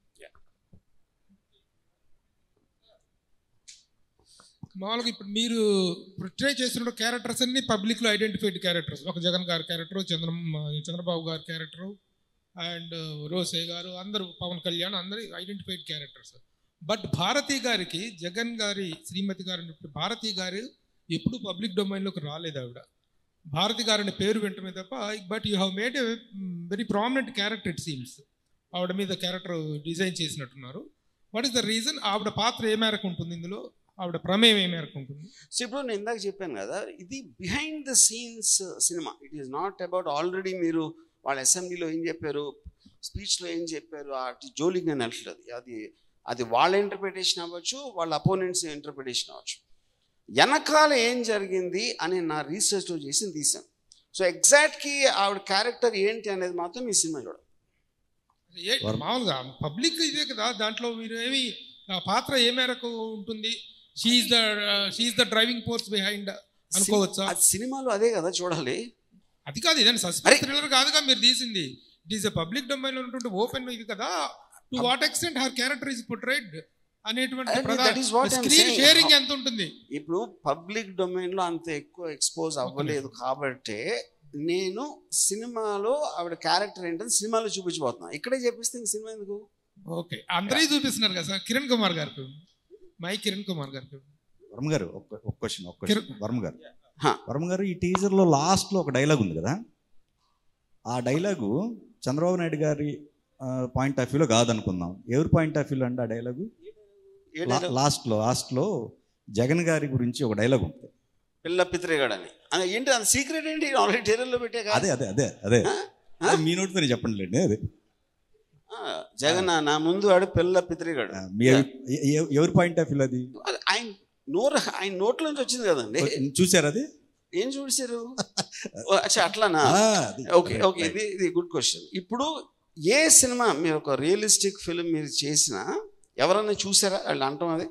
మామూలుగా ఇప్పుడు మీరు ట్రై చేస్తున్న క్యారెక్టర్స్ అన్ని పబ్లిక్లో ఐడెంటిఫైడ్ క్యారెక్టర్స్. ఒక జగన్ గారి క్యారెక్టరు, చంద్రబాబు గారి క్యారెక్టరు, అండ్ రోసే గారు, అందరూ పవన్ కళ్యాణ్, అందరూ ఐడెంటిఫైడ్ క్యారెక్టర్స్. బట్ భారతి గారికి, జగన్ గారి శ్రీమతి గారు భారతి గారు ఎప్పుడు పబ్లిక్ డొమైన్లోకి రాలేదు. ఆవిడ భారతి గారిని పేరు వెంటనే తప్ప. But you have made a very prominent character it seems. ఆవిడ మీద క్యారెక్టర్ డిజైన్ చేసినట్టున్నారు. What is the reason? ఆవిడ పాత్ర ఏ మేరకు ఉంటుంది ఇందులో, ఆవిడ ప్రమేయం ఏ మేరకు ఉంటుంది? సో ఇప్పుడు నేను ఇందాక చెప్పాను కదా, ఇది behind the scenes cinema. It is not about already మీరు వాళ్ళ అసెంబ్లీలో ఏం చెప్పారు, స్పీచ్లో ఏం చెప్పారు, వాటి జోలికి నేను వెళ్ళట్లేదు. అది వాళ్ళ ఇంటర్ప్రిటేషన్ అవ్వచ్చు, వాళ్ళ అపోనెంట్స్ ఇంటర్ప్రిటేషన్ అవ్వచ్చు. వెనకాల ఏం జరిగింది అని నా రీసెర్చ్లో చేసి తీశాను. సో ఎగ్జాక్ట్కి ఆవిడ క్యారెక్టర్ ఏంటి అనేది మాత్రం ఈ సినిమా చూడాలి. మామూలుగా పబ్లిక్ ఇదే కదా, దాంట్లో మీరు ఏమి పాత్ర ఏ మేరకు ఉంటుంది, she is the driving force behind అనుకోవచ్చా? సినిమాలో అదే కదా చూడాలి. అది కాదు, ఇదని సస్పెన్స్ థ్రిల్లర్ కాదుగా మీరు తీసింది. It is a public domain లో ఉన్నటువంటి ఓపెన్ ఇది కదా. To what extent her character is portrayed అనేటువంటి స్క్రీన్ షేరింగ్ ఎంత ఉంటుంది? ఇప్పుడు పబ్లిక్ డొమైన్ లో అంత ఎక్కువ ఎక్స్పోజ్ అవ్వలేదు కాబట్టి నేను సినిమాలో ఆవిడ క్యారెక్టర్ ఏంటని సినిమాలో చూపించబోతున్నా. ఇక్కడే చెప్పిస్తే ఇంక సినిమా ఎందుకు? ఓకే, అందరూ చూపిస్తున్నారు కదా సార్. కిరణ్ కుమార్ గారికి, కిరణ్ కుమార్ గారికి. వర్మ గారు ఒక క్వశ్చన్. వర్మ గారు ఈ టీజర్లో లాస్ట్లో ఒక డైలాగ్ ఉంది కదా, ఆ డైలాగు చంద్రబాబు నాయుడు గారి పాయింట్ ఆఫ్ వ్యూలో కాదనుకుందాం, ఎవరి పాయింట్ ఆఫ్ వ్యూలో అంటే ఆ డైలాగు లాస్ట్లో జగన్ గారి గురించి ఒక డైలాగ్ ఉంటుంది, పిల్ల పిత్రేగాడని. ఏంటి అది సీక్రెట్ ఏంటి? ఆల్రెడీ ట్రైలర్లో పెట్టే. అదే అదే అదే అదే మీ నోటితో చెప్పండి. అదే జగన్ నా ముందు ఆడు పిల్ల పిత్రేగాడు. ఎవరి పాయింట్ ఆఫ్ వ్యూ అది? ఆయన నోట్ల నుంచి వచ్చింది కదండి. చూసారు అది? ఏం చూసారు? అట్లానా? ఓకే ఓకే, ఇది గుడ్ క్వశ్చన్. ఇప్పుడు ఏ సినిమా మీరు ఒక రియలిస్టిక్ ఫిల్మ్ మీరు చేసినా ఎవరైనా చూసారా వాళ్ళు అంటాం? అది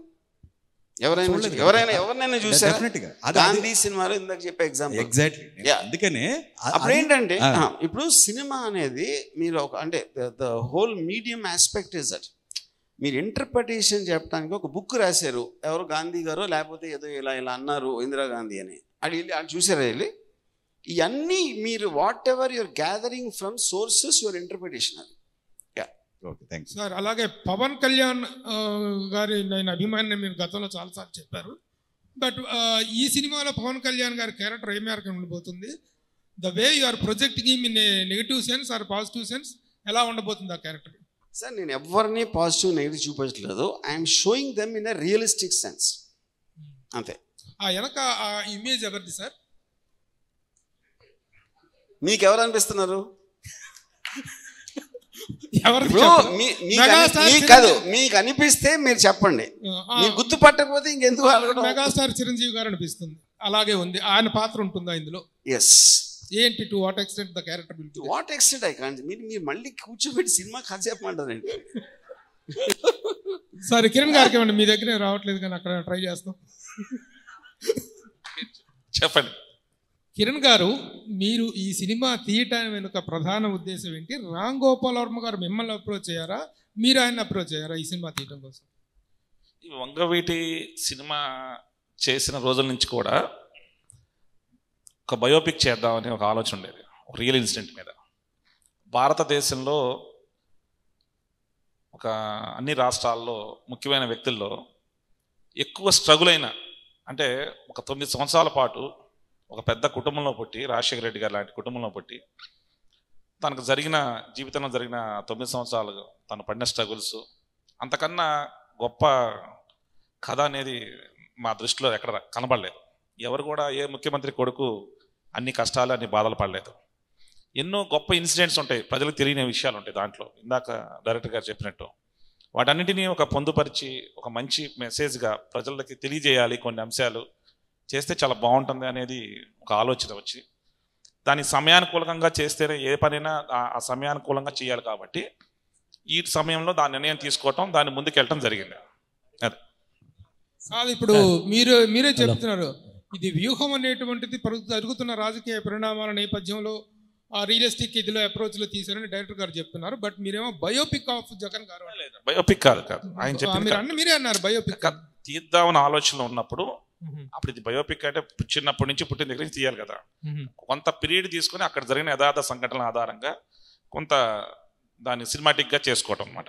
ఎవరైనా చూసారా? గాంధీ సినిమాలో ఇందాక చెప్పే ఎగ్జాంపుల్. ఎగ్జాక్ట్లీ. అందుకనే అప్పుడు ఏంటంటే ఇప్పుడు సినిమా అనేది మీరు ఒక అంటే the whole medium aspect is that. మీరు ఇంటర్ప్రిటేషన్ చెప్పడానికి ఒక బుక్ రాశారు, ఎవరు గాంధీ గారు లేకపోతే ఏదో ఇలా అన్నారు ఇందిరాగాంధీ అని, అది చూసారా వెళ్ళి? ఇవన్నీ మీరు whatever your gathering from sources your interpretation. అది సార్. అలాగే పవన్ కళ్యాణ్ గారి నేను అభిమాని మీరు గతంలో చాలాసార్లు చెప్పారు. బట్ ఈ సినిమాలో పవన్ కళ్యాణ్ గారి క్యారెక్టర్ ఏ మేరకు ఉండబోతుంది? The way you are projecting him in a negative sense or positive sense, ఎలా ఉండబోతుంది ఆ క్యారెక్టర్? సార్ నేను ఎవరిని పాజిటివ్ నెగిటివ్ చూపించలేదు. I'm showing them in a realistic sense, అంతే. ఆ వెనక ఆ ఇమేజ్ ఎవరిది సార్? మీకు ఎవరు అనిపిస్తున్నారు? కాదు, మీకు అనిపిస్తే మీరు చెప్పండి. మీకు గుర్తుపట్టకపోతే ఇంకెందుకు? మెగాస్టార్ చిరంజీవి గారు అనిపిస్తుంది. అలాగే ఉంది. ఆయన పాత్ర ఉంటుందా ఇందులో? ఎస్. ఏంటి to what extent the character will be? What extent I can't. మీరు మళ్ళీ కూర్చోబెట్టి సినిమా కథ చెప్పమంటారండి. సరే కిరణ్ గారికి ఏమండి, మీ దగ్గర రావట్లేదు కానీ అక్కడ ట్రై చేస్తాం. చెప్పండి. కిరణ్ గారు, మీరు ఈ సినిమా తీయటం వెనుక ప్రధాన ఉద్దేశం ఏంటి? రామ్ గోపాల్ వర్మ గారు మిమ్మల్ని అప్రోచ్ అయ్యారా, మీరు ఆయన అప్రోచ్ అయ్యారా ఈ సినిమా తీయటం కోసం? ఈ వంగవీటి సినిమా చేసిన రోజుల నుంచి కూడా ఒక బయోపిక్ చేద్దామని ఒక ఆలోచన ఉండేది, ఒక రియల్ ఇన్సిడెంట్ మీద. భారతదేశంలో ఒక అన్ని రాష్ట్రాల్లో ముఖ్యమైన వ్యక్తుల్లో ఎక్కువ స్ట్రగుల్ అయిన, అంటే ఒక 9 సంవత్సరాల పాటు ఒక పెద్ద కుటుంబంలో పుట్టి, రాజశేఖర రెడ్డి గారు లాంటి కుటుంబంలో పుట్టి, తనకు జరిగిన జీవితంలో జరిగిన 9 సంవత్సరాలు తను పడిన స్ట్రగుల్స్, అంతకన్నా గొప్ప కథ అనేది మా దృష్టిలో ఎక్కడ కనబడలేదు. ఎవరు కూడా, ఏ ముఖ్యమంత్రి కొడుకు అన్ని కష్టాలు, అన్ని బాధలు పడలేదు. ఎన్నో గొప్ప ఇన్సిడెంట్స్ ఉంటాయి, ప్రజలకు తెలియని విషయాలు ఉంటాయి దాంట్లో. ఇందాక డైరెక్టర్ గారు చెప్పినట్టు వాటన్నిటినీ ఒక పొందుపరిచి ఒక మంచి మెసేజ్గా ప్రజలకి తెలియజేయాలి. కొన్ని అంశాలు చేస్తే చాలా బాగుంటుంది అనేది ఒక ఆలోచన వచ్చి, దాని సమయానుకూలంగా చేస్తేనే ఏ పనైనా ఆ సమయానుకూలంగా చేయాలి. కాబట్టి ఈ సమయంలో దాని నిర్ణయం తీసుకోవటం, దాన్ని ముందుకెళ్ళటం జరిగింది. అదే కాదు, ఇప్పుడు మీరే చెప్తున్నారు ఇది వ్యూహం అనేటువంటిది జరుగుతున్న రాజకీయ పరిణామాల నేపథ్యంలో ఆ రియలిస్టిక్ ఇదిలో అప్రోచ్లో తీశారని డైరెక్టర్ గారు చెప్తున్నారు. బట్ మీరేమో బయోపిక్ ఆఫ్ జగన్ గారు. బయోపిక్ కాదు ఆయన చెప్పింది, మీరే అన్నారు బయోపిక్ తీద్దామని ఆలోచనలో ఉన్నప్పుడు. అప్పుడు ఇది బయోపిక్ అంటే చిన్నప్పటి నుంచి పుట్టిన దగ్గర నుంచి తీయాలి కదా. కొంత పీరియడ్ తీసుకుని అక్కడ జరిగిన యథార్థ సంఘటనల ఆధారంగా కొంత దాన్ని సినిమాటిక్గా చేసుకోవటం అన్నమాట.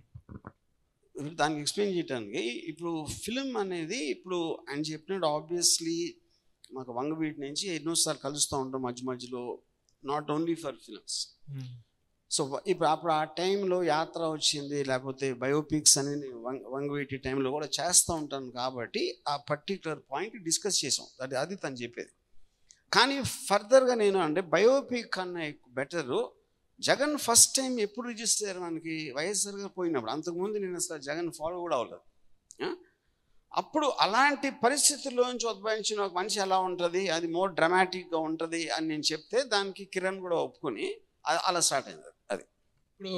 దానికి ఎక్స్ప్లెయిన్ చేయడానికి ఇప్పుడు ఫిలిం అనేది, ఇప్పుడు ఆయన చెప్పినట్టు ఆబ్వియస్లీ మాకు వంగవీటి నుంచి ఎన్నోసార్లు కలుస్తూ ఉంటాం మధ్య మధ్యలో, not only for films. So ఇప్పుడు అప్పుడు ఆ టైంలో యాత్ర వచ్చింది, లేకపోతే బయోపిక్స్ అనేది వంగవీటి టైంలో కూడా చేస్తూ ఉంటాను. కాబట్టి ఆ పర్టికులర్ పాయింట్ డిస్కస్ చేసాం, అది తను చెప్పేది. కానీ ఫర్దర్గా నేను అంటే బయోపిక్ కన్నా బెటరు జగన్ ఫస్ట్ టైం ఎప్పుడు రిజిస్టర్ అయ్యారు మనకి, వైఎస్ఆర్ గారు పోయినప్పుడు. అంతకుముందు నేను అసలు జగన్ ఫాలో కూడా అవ్వలేదు. అప్పుడు అలాంటి పరిస్థితుల్లోంచి ఉద్భవించిన ఒక మనిషి ఎలా ఉంటుంది, అది మోర్ డ్రామాటిక్గా ఉంటుంది అని నేను చెప్తే దానికి కిరణ్ కూడా ఒప్పుకొని అలా స్టార్ట్ అయింది. అది ఇప్పుడు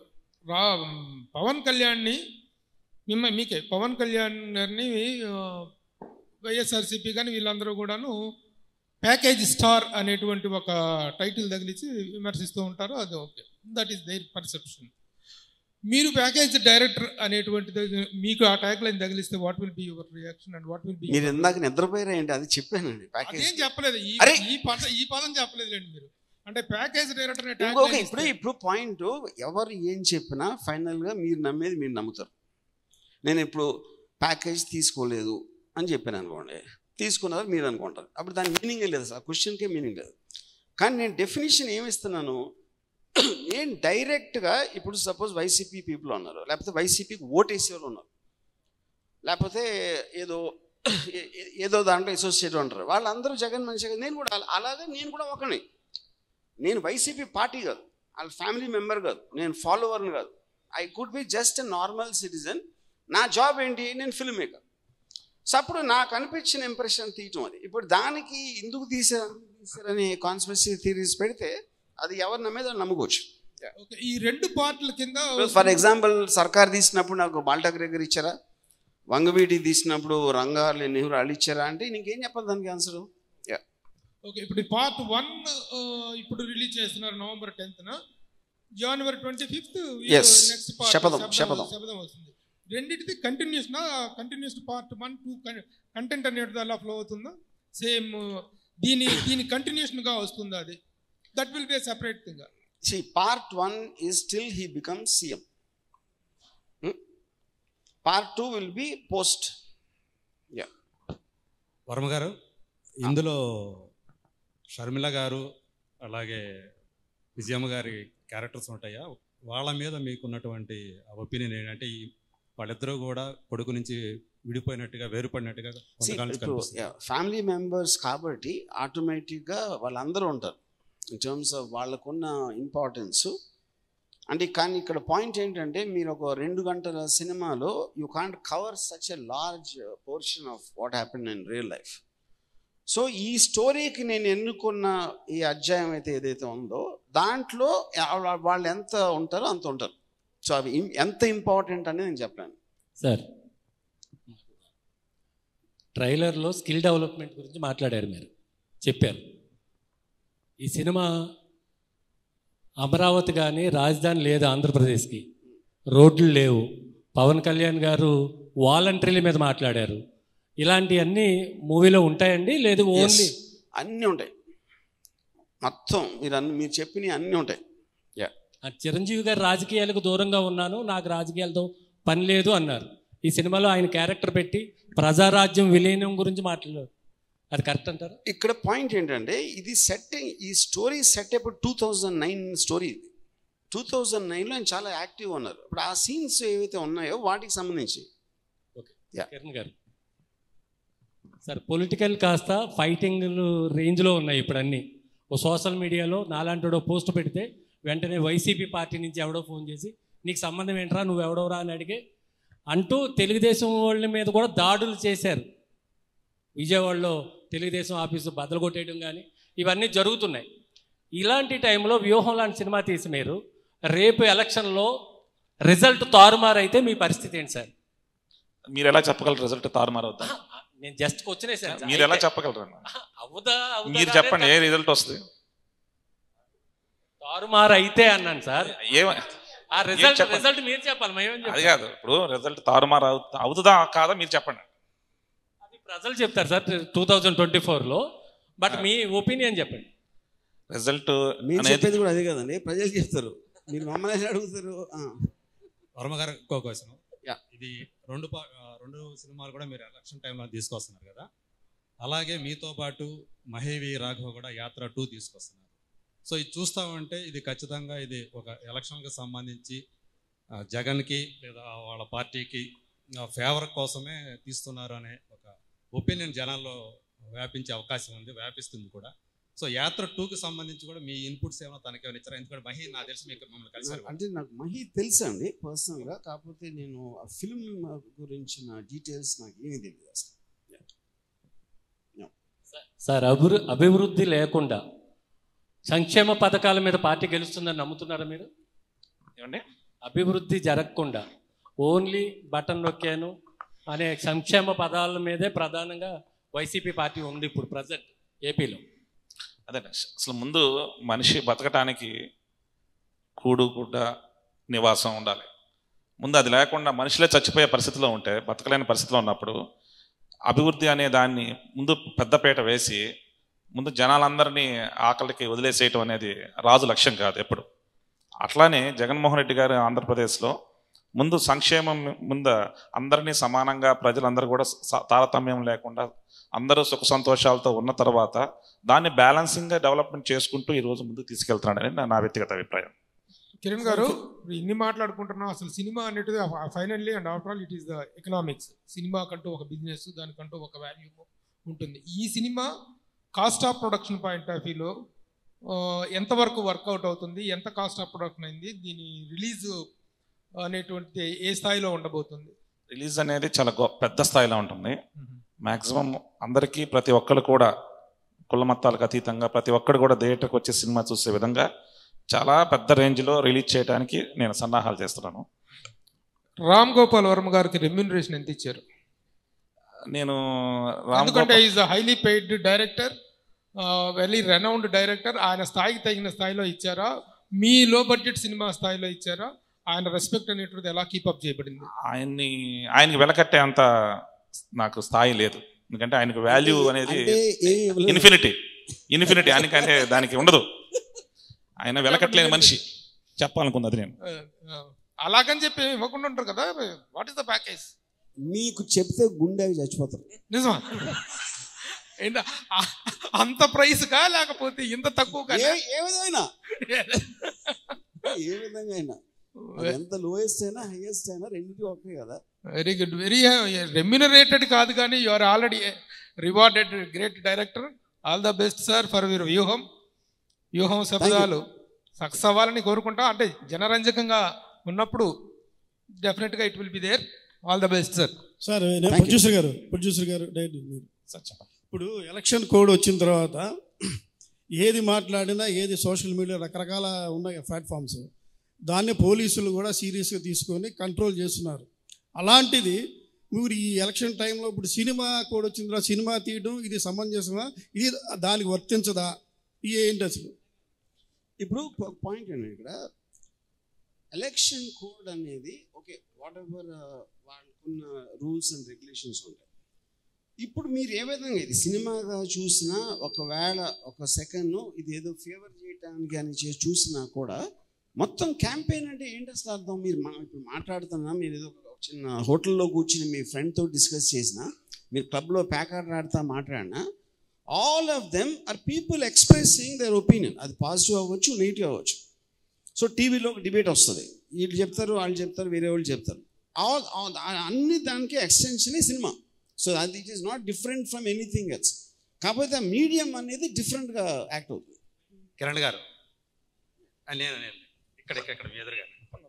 పవన్ కళ్యాణ్ని మీకే పవన్ కళ్యాణ్ గారిని వైఎస్ఆర్సీపీ కానీ వీళ్ళందరూ కూడాను ప్యాకేజ్ స్టార్ అనేటువంటి ఒక టైటిల్ తగిలించి విమర్శిస్తూ ఉంటారు. అది okay, that is their perception. మీరు ప్యాకేజ్ డైరెక్టర్ అనేటువంటిది మీకు ఆ ట్యాగ్ లైన్ తగిలిస్తే what will be your reaction and what will be? మీరు ఇందాక నిద్రపోయారండి, అది చెప్పానండి. అదేం చెప్పలేదు, ఈ పదం చెప్పలేదులేండి మీరు. అంటే ప్యాకేజ్ డైరెక్టర్ ఇప్పుడు పాయింట్ ఎవరు ఏం చెప్పినా ఫైనల్గా మీరు నమ్మేది మీరు నమ్ముతారు. నేను ఇప్పుడు ప్యాకేజ్ తీసుకోలేదు అని చెప్పాను అనుకోండి, తీసుకున్నారు మీరు అనుకుంటారు. అప్పుడు దాని మీనింగే లేదు, అసలు క్వశ్చన్కే మీనింగ్ లేదు. కానీ నేను డెఫినేషన్ ఏమిస్తున్నాను, నేను డైరెక్ట్గా ఇప్పుడు సపోజ్ వైసీపీ పీపుల్ ఉన్నారు, లేకపోతే వైసీపీకి ఓటేసేవాళ్ళు ఉన్నారు, లేకపోతే ఏదో దాంట్లో అసోసియేట్ ఉంటారు, వాళ్ళందరూ జగన్ మనిషి. నేను కూడా అలాగే నేను కూడా ఒకని, నేను వైసీపీ పార్టీ కాదు, వాళ్ళ ఫ్యామిలీ మెంబర్ కాదు, నేను ఫాలోవర్ని కాదు. I could be just a normal citizen. నా జాబ్ ఏంటి, నేను ఫిల్మ్ మేకర్. సో అప్పుడు నాకు అనిపించిన ఇంప్రెషన్ తీయటం అది. ఇప్పుడు దానికి ఎందుకు తీసారని కాన్స్పిరసీ థియరీస్ పెడితే అది ఎవరు నమ్మేది అని నమ్ముకోవచ్చు. ఈ రెండు పార్ట్ల కింద ఫర్ ఎగ్జాంపుల్ సర్కార్ తీసినప్పుడు నాకు బాల్టాక్ దగ్గర ఇచ్చారా, వంగవీటి తీసినప్పుడు రంగారెడ్డి నెహ్రూ వాళ్ళు ఇచ్చారా అంటే ఇంకేం చెప్పాలి దానికి ఆన్సర్. ఓకే, ఇప్పుడు పార్ట్ 1 ఇప్పుడు రిలీజ్ చేస్తున్నారు November 10th, January 25th next part శపథం వస్తుంది. రెండింటిది కంటిన్యూస్ పార్ట్ 1, 2 కంటెంట్ అనేది అలా ఫ్లో అవుతుందా? సేమ్ దీని కంటిన్యూషన్గా వస్తుందా? అది that will be separate thing. See, part 1 is till he becomes CM. Part 2 will be post. Yeah. Varma గారు, ఇందులో షర్మిల గారు అలాగే విజయమ్మ గారి క్యారెక్టర్స్ ఉంటాయా? వాళ్ళ మీద మీకున్నటువంటి ఒపీనియన్ ఏంటంటే వాళ్ళిద్దరూ కూడా కొడుకు నుంచి విడిపోయినట్టుగా, వేరుపడినట్టుగా ఫ్యామిలీ మెంబర్స్ కాబట్టి ఆటోమేటిక్గా వాళ్ళందరూ ఉంటారు ఇన్ టర్మ్స్ ఆఫ్ వాళ్ళకున్న ఇంపార్టెన్స్. అంటే కానీ ఇక్కడ పాయింట్ ఏంటంటే మీరు ఒక 2 గంటల సినిమాలో you can't cover such a large portion of what happen in real life. So ఈ స్టోరీకి నేను ఎన్నుకున్న ఈ అధ్యాయం అయితే ఏదైతే ఉందో దాంట్లో వాళ్ళు ఎంత ఉంటారో అంత ఉంటారు. సో అవి ఎంత ఇంపార్టెంట్ అనేది నేను చెప్పాను. సార్, ట్రైలర్లో స్కిల్ డెవలప్మెంట్ గురించి మాట్లాడారు, మీరు చెప్పారు. ఈ సినిమా అమరావతి కానీ రాజధాని లేదు ఆంధ్రప్రదేశ్కి, రోడ్లు లేవు, పవన్ కళ్యాణ్ గారు వాలంటీర్ల మీద మాట్లాడారు. ఇలాంటివన్నీ మూవీలో ఉంటాయండి? లేదు ఓన్లీ అన్నీ ఉంటాయి, మొత్తం మీరు చెప్పినవి అన్నీ ఉంటాయి. చిరంజీవి గారు రాజకీయాలకు దూరంగా ఉన్నాను, నాకు రాజకీయాలతో పని లేదు అన్నారు. ఈ సినిమాలో ఆయన క్యారెక్టర్ పెట్టి ప్రజారాజ్యం విలీనం గురించి మాట్లాడారు. అది కరెక్ట్ అంటారు? ఇక్కడ పాయింట్ ఏంటంటే ఇది ఈ స్టోరీ సెట్ ఇప్పుడు 2009 స్టోరీ. ఇది 2009లో ఆయన చాలా యాక్టివ్ ఉన్నారు. ఇప్పుడు ఆ సీన్స్ ఏవైతే ఉన్నాయో వాటికి సంబంధించి. కిరణ్ గారు సార్, పొలిటికల్ కాస్త ఫైటింగ్ రేంజ్లో ఉన్నాయి ఇప్పుడు అన్నీ. ఓ సోషల్ మీడియాలో నాలాంటి పోస్ట్ పెడితే వెంటనే వైసీపీ పార్టీ నుంచి ఎవడో ఫోన్ చేసి నీకు సంబంధం ఏంట్రా, నువ్వు ఎవడోరా అని అడిగే అంటూ తెలుగుదేశం వాళ్ళ మీద కూడా దాడులు చేశారు. విజయవాడలో తెలుగుదేశం ఆఫీసు బద్దలు కొట్టేయడం కానీ ఇవన్నీ జరుగుతున్నాయి. ఇలాంటి టైంలో వ్యూహం లాంటి సినిమా తీసి మీరు రేపు ఎలక్షన్లో రిజల్ట్ తారుమారు అయితే మీ పరిస్థితి ఏంటి సార్? మీరు ఎలా చెప్పగలరు రిజల్ట్ తారుమారు అవుతా? నేను జస్ట్ క్వశ్చనే సార్. మీరు ఎలా చెప్పగలరు? అవుదా? మీరు చెప్పండి, ఏ రిజల్ట్ వస్తుంది? తారుమారు అయితే అన్నాను సార్. ఆ రిజల్ట్ మీరు చెప్పాలి, మేమేం చెప్పాలి? అది కాదు, ఇప్పుడు రిజల్ట్ తారుమారు అవుతుందా కాదా మీరు చెప్పండి. అది ప్రజలు చెప్తారు సార్ 2024లో. బట్ మీ ఒపీనియన్ చెప్పండి. రిజల్ట్ చెప్పేది కూడా అదే కదండి, ప్రజలు చెప్తారు, మీరు మమ్మల్ని అడుగుతారు. వర్మ గారు ఇంకో క్వశ్చన్. ఇది రెండు సినిమాలు కూడా మీరు ఎలక్షన్ టైంలో తీసుకొస్తున్నారు కదా, అలాగే మీతో పాటు మహేవి రాఘవ కూడా యాత్ర 2 తీసుకొస్తున్నారు. సో ఇది చూస్తామంటే ఇది ఖచ్చితంగా ఇది ఒక ఎలక్షన్కి సంబంధించి జగన్కి లేదా వాళ్ళ పార్టీకి ఫేవర్ కోసమే తీస్తున్నారు అనే ఒక ఒపీనియన్ జనాల్లో వ్యాపించే అవకాశం ఉంది, వ్యాపిస్తుంది కూడా. సో యాత్ర 2కి సంబంధించి కూడా మీ ఇన్పుట్స్ ఏమైనా తనకేమైనా ఇచ్చారా? ఎందుకంటే మహి నాకు తెలిసి మీకు మమ్మల్ని కలిసారు. అంటే నాకు మహి తెలుసు అండి పర్సనల్గా, కాకపోతే నేను ఆ ఫిల్మ్ గురించిన డీటెయిల్స్ నాకు ఏమీ తెలియదు అసలు. సార్, అభివృద్ధి లేకుండా సంక్షేమ పథకాల మీద పార్టీ గెలుస్తుందని నమ్ముతున్నారా మీరు? ఏమండి? అభివృద్ధి జరగకుండా ఓన్లీ బటన్ నొక్కాను అనే సంక్షేమ పదాల మీదే ప్రధానంగా వైసీపీ పార్టీ ఉంది ఇప్పుడు ప్రజెంట్ ఏపీలో. అదే అసలు ముందు మనిషి బతకటానికి కూడు గుడ్డ నివాసం ఉండాలి. ముందు అది లేకుండా మనుషులే చచ్చిపోయే పరిస్థితిలో ఉంటే, బతకలేని పరిస్థితిలో ఉన్నప్పుడు అభివృద్ధి అనే దాన్ని ముందు పెద్దపీట వేసి ముందు జనాలందరినీ ఆకలికి వదిలేసేయటం అనేది రాజు లక్ష్యం కాదు ఎప్పుడు. అట్లానే జగన్మోహన్ రెడ్డి గారు ఆంధ్రప్రదేశ్లో ముందు సంక్షేమం ముందు అందరినీ సమానంగా ప్రజలందరూ కూడా తారతమ్యం లేకుండా అందరూ సుఖ సంతోషాలతో ఉన్న తర్వాత దాన్ని బ్యాలెన్సింగ్గా డెవలప్మెంట్ చేసుకుంటూ ఈరోజు ముందుకు తీసుకెళ్తున్నాడని నా వ్యక్తిగత అభిప్రాయం. కిరణ్ గారు, ఇన్ని మాట్లాడుకుంటున్నాం, అసలు సినిమా అనేది finally and after all it is the economics. సినిమాకంటూ ఒక బిజినెస్, దానికంటూ ఒక వాల్యూ ఉంటుంది. ఈ cinema cost of production point of వ్యూలో ఎంతవరకు వర్కౌట్ అవుతుంది, ఎంత కాస్ట్ ఆఫ్ ప్రొడక్షన్ అయింది, దీని రిలీజ్ అనేటువంటి ఏ స్థాయిలో ఉండబోతుంది? రిలీజ్ అనేది చాలా పెద్ద స్థాయిలో ఉంటుంది. మ్యాక్సిమం అందరికీ ప్రతి ఒక్కరు కూడా కుల మతాలకు అతీతంగా ప్రతి ఒక్కరు కూడా థియేటర్కి వచ్చే సినిమా చూసే విధంగా చాలా పెద్ద రేంజ్లో రిలీజ్ చేయడానికి నేను సన్నాహాలు చేస్తున్నాను. రామ్ గోపాల్ వర్మ గారికి రెమ్యూనరేషన్ ఎంత ఇచ్చారు? నేను ఎందుకంటే is highly paid director, very renowned director. ఆయన స్థాయికి తగిన స్థాయిలో ఇచ్చారా, మీ లో బడ్జెట్ సినిమా స్థాయిలో ఇచ్చారా? ఆయన రెస్పెక్ట్ అనేటువంటిది ఎలా కీపప్ చేయబడింది? ఆయనకి వెలకట్టే అంత నాకు స్థాయి లేదు. ఎందుకంటే ఆయనకు వాల్యూ అనేది ఇన్ఫినిటీ ఆయనకంటే దానికి ఉండదు. ఆయన వెలకట్లేని మనిషి చెప్పాలనుకున్నది నేను. అలాగని చెప్పి ఇవ్వకుండా ఉంటారు కదా. What is the package? మీకు చెప్తే గుండె చచ్చిపోతారు. నిజమా? అంత ప్రైస్కా లేకపోతే ఇంత తక్కువ? ఏ విధంగా అయినా ఎంత లోయెస్ట్ అయినా హైయెస్ట్ అయినా రెండింటి ఒకే కదా. Very good. వెరీ రెమ్యూనరేటెడ్ కాదు కానీ you are already rewarded great director. All the best sir for your Vyooham శబ్దాలు సక్సెస్ అవ్వాలని కోరుకుంటా. అంటే జనరంజకంగా ఉన్నప్పుడు డెఫినెట్గా it will be there. All the best sir. Sir producer గారు ఇప్పుడు ఎలక్షన్ కోడ్ వచ్చిన తర్వాత ఏది మాట్లాడినా ఏది సోషల్ మీడియా రకరకాల ఉన్నాయి ప్లాట్ఫామ్స్, దాన్ని పోలీసులు కూడా సీరియస్గా తీసుకొని కంట్రోల్ చేస్తున్నారు. అలాంటిది మీరు ఈ ఎలక్షన్ టైంలో ఇప్పుడు సినిమా కోడ్ వచ్చిన తర్వాత సినిమా తీయడం ఇది సమంజసమా? ఇది దానికి వర్తించదా? ఏంటి అసలు? ఇప్పుడు పాయింట్ అండి ఇక్కడ ఎలక్షన్ కోడ్ అనేది ఓకే వాట్ ఎవర్ వాళ్ళకున్న రూల్స్ అండ్ రెగ్యులేషన్స్ ఉంటాయి. ఇప్పుడు మీరు ఏ విధంగా ఇది సినిమాగా చూసినా ఒకవేళ ఒక సెకండ్ ఇది ఏదో ఫేవర్ చేయడానికి అని చూసినా కూడా మొత్తం క్యాంపెయిన్ అంటే ఏంటి అసలు అర్థం? మీరు ఇప్పుడు మాట్లాడుతున్నా, మీరు ఏదో ఒక చిన్న హోటల్లో కూర్చుని మీ ఫ్రెండ్తో డిస్కస్ చేసినా, మీరు క్లబ్లో ప్యాకార్డ్ ఆడుతా మాట్లాడినా, all of them are people expressing their opinion. అది పాజిటివ్ అవ్వచ్చు, నెగిటివ్ అవ్వచ్చు. సో టీవీలో ఒక డిబేట్ వస్తుంది, వీళ్ళు చెప్తారు, వాళ్ళు చెప్తారు, వేరే వాళ్ళు చెప్తారు. అన్ని దానికి ఎక్స్టెన్షనే సినిమా. సో అది it is not different from anything else. కాకపోతే ఆ మీడియం అనేది డిఫరెంట్గా యాక్ట్ అవుతుంది. కిరణ్ గారు, నేను ఇక్కడ మీ ఎదురుగా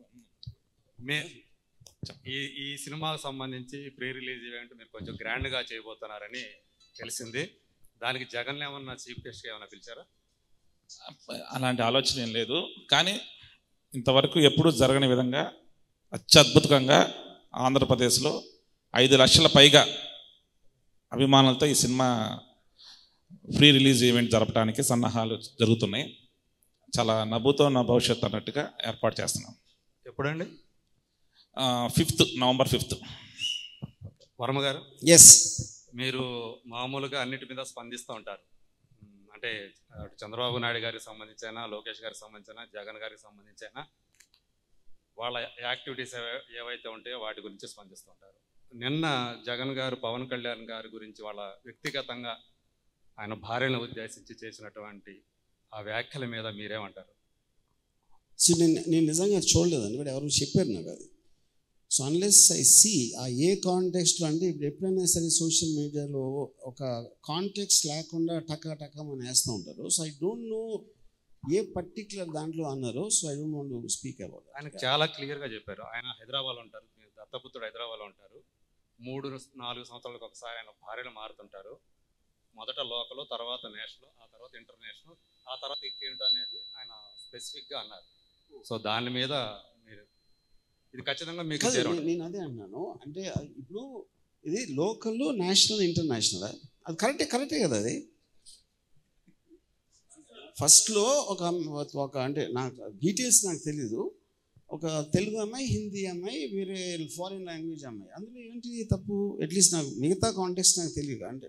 ఈ సినిమాకు సంబంధించి ప్రీ రిలీజ్ ఈవెంట్ మీరు కొంచెం గ్రాండ్గా చేయబోతున్నారని తెలిసింది. దానికి జగన్ ఏమన్నా చీఫ్ గెస్ట్గా ఏమైనా పిలిచారా? అలాంటి ఆలోచన ఏం లేదు, కానీ ఇంతవరకు ఎప్పుడూ జరగని విధంగా అత్యద్భుతంగా ఆంధ్రప్రదేశ్లో 5 లక్షల పైగా అభిమానులతో ఈ సినిమా ప్రీ రిలీజ్ ఈవెంట్ జరపడానికి సన్నాహాలు జరుగుతున్నాయి. చాలా నవ్వుతో నా భవిష్యత్తు అన్నట్టుగా ఏర్పాటు చేస్తున్నాం. ఎప్పుడండి? 5th November 5th. వర్మ గారు, ఎస్, మీరు మామూలుగా అన్నిటి మీద స్పందిస్తూ ఉంటారు. అంటే చంద్రబాబు నాయుడు గారికి సంబంధించైనా, లోకేష్ గారికి సంబంధించినా, జగన్ గారికి సంబంధించైనా వాళ్ళ యాక్టివిటీస్ ఏవైతే ఉంటాయో వాటి గురించి స్పందిస్తూ ఉంటారు. నిన్న జగన్ గారు పవన్ కళ్యాణ్ గారి గురించి వాళ్ళ వ్యక్తిగతంగా ఆయన భార్యను ఉద్దేశించి చేసినటువంటి ఆ వ్యాఖ్యల మీద మీరేమంటారు? సో నేను నిజంగా చూడలేదండి, బట్ ఎవరు చెప్పారు నాకు అది. సో అన్లెస్ ఐ సీ ఆ ఏ కాంటెక్స్ట్లో, అంటే ఇప్పుడు ఎప్పుడైనా సరే సోషల్ మీడియాలో ఒక కాంటెక్స్ట్ లేకుండా టకా మనం వేస్తూ ఉంటారు. So I don't know a particular దాంట్లో అన్నారు. So I don't want to speak about. ఆయన చాలా క్లియర్గా చెప్పారు. ఆయన హైదరాబాద్లో ఉంటారు, దత్తపుత్రుడు హైదరాబాద్లో ఉంటారు. 3-4 సంవత్సరాలకు ఒకసారి ఆయన భార్యలు మారుతుంటారు. మొదట లోకల్, తర్వాత నేషనల్, ఆ తర్వాత ఇంటర్నేషనల్, ఆ తర్వాత ఇంకేంటో అనేది ఆయన స్పెసిఫిక్గా అన్నారు. సో దాని మీద మీరు ఇది ఖచ్చితంగా మీకు నేను అదే అంటున్నాను. అంటే ఇప్పుడు ఇది లోకల్, నేషనల్, ఇంటర్నేషనల్, అది కరెక్టే కదా. అది ఫస్ట్లో ఒక అంటే నాకు డీటెయిల్స్ నాకు తెలీదు. ఒక తెలుగు అమ్మాయి, హిందీ అమ్మాయి, వేరే ఫారిన్ లాంగ్వేజ్ అమ్మాయి, అందులో ఏంటి తప్పు? అట్లీస్ట్ నాకు మిగతా కాంటెక్స్ట్ నాకు తెలియదు. అంటే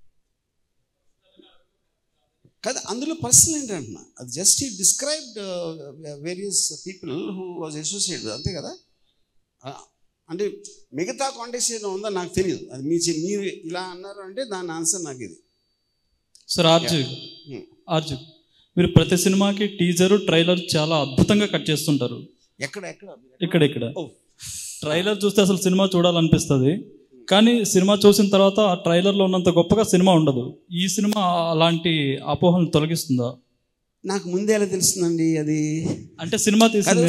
కదా అందులో పర్సనల్ ఏంటంటున్నా, అది జస్ట్ ఈ described various people who was associated, అంతే కదా. అంటే మిగతా కాంటెక్స్ట్ ఏదో ఉందో నాకు తెలియదు. అది మీరు ఇలా అన్నారు అంటే దాని ఆన్సర్ నాకు ఇది. సార్ ఆర్జు, మీరు ప్రతి సినిమాకి టీజర్, ట్రైలర్ చాలా అద్భుతంగా కట్ చేస్తుంటారు. ఇక్కడ ట్రైలర్ చూస్తే అసలు సినిమా చూడాలనిపిస్తుంది, కానీ సినిమా చూసిన తర్వాత ఆ ట్రైలర్లో ఉన్నంత గొప్పగా సినిమా ఉండదు. ఈ సినిమా అలాంటి అపోహలను తొలగిస్తుందా? నాకు ముందే ఎలా తెలుస్తుందండి అది? అంటే సినిమా తీసి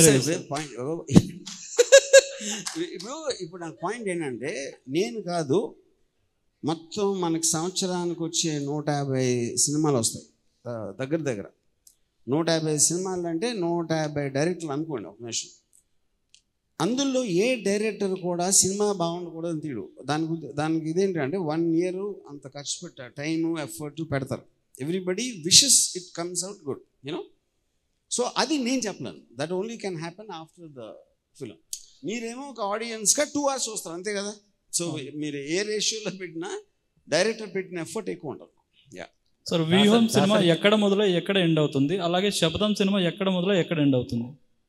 ఇప్పుడు నాకు పాయింట్ ఏంటంటే, నేను కాదు, మొత్తం మనకి సంవత్సరానికి వచ్చే 150 సినిమాలు వస్తాయి దగ్గర 150 సినిమాలు అంటే 150 డైరెక్టర్లు అనుకోండి ఒక నిమిషం. అందులో ఏ డైరెక్టర్ కూడా సినిమా బాగుండకూడదని తీడు. దానికి ఇదేంటంటే 1 year అంత ఖర్చు పెట్టారు, టైము, ఎఫర్ట్ పెడతారు. Everybody wishes it comes out good, you know. So అది నేను చెప్పలేను. That only can happen after the film. మీరేమో ఒక ఆడియన్స్గా 2 hours చూస్తారు, అంతే కదా. సో మీరు ఏ రేషియోలో పెట్టినా డైరెక్టర్ పెట్టిన ఎఫర్ట్ ఎక్కువ ఉంటుంది. సార్, వ్యూహం సినిమా ఎక్కడ మొదలై ఎక్కడ ఎండ్ అవుతుంది? అలాగే శబదం సినిమా ఎక్కడ మొదలై ఎక్కడ ఎండ్ అవుతుంది?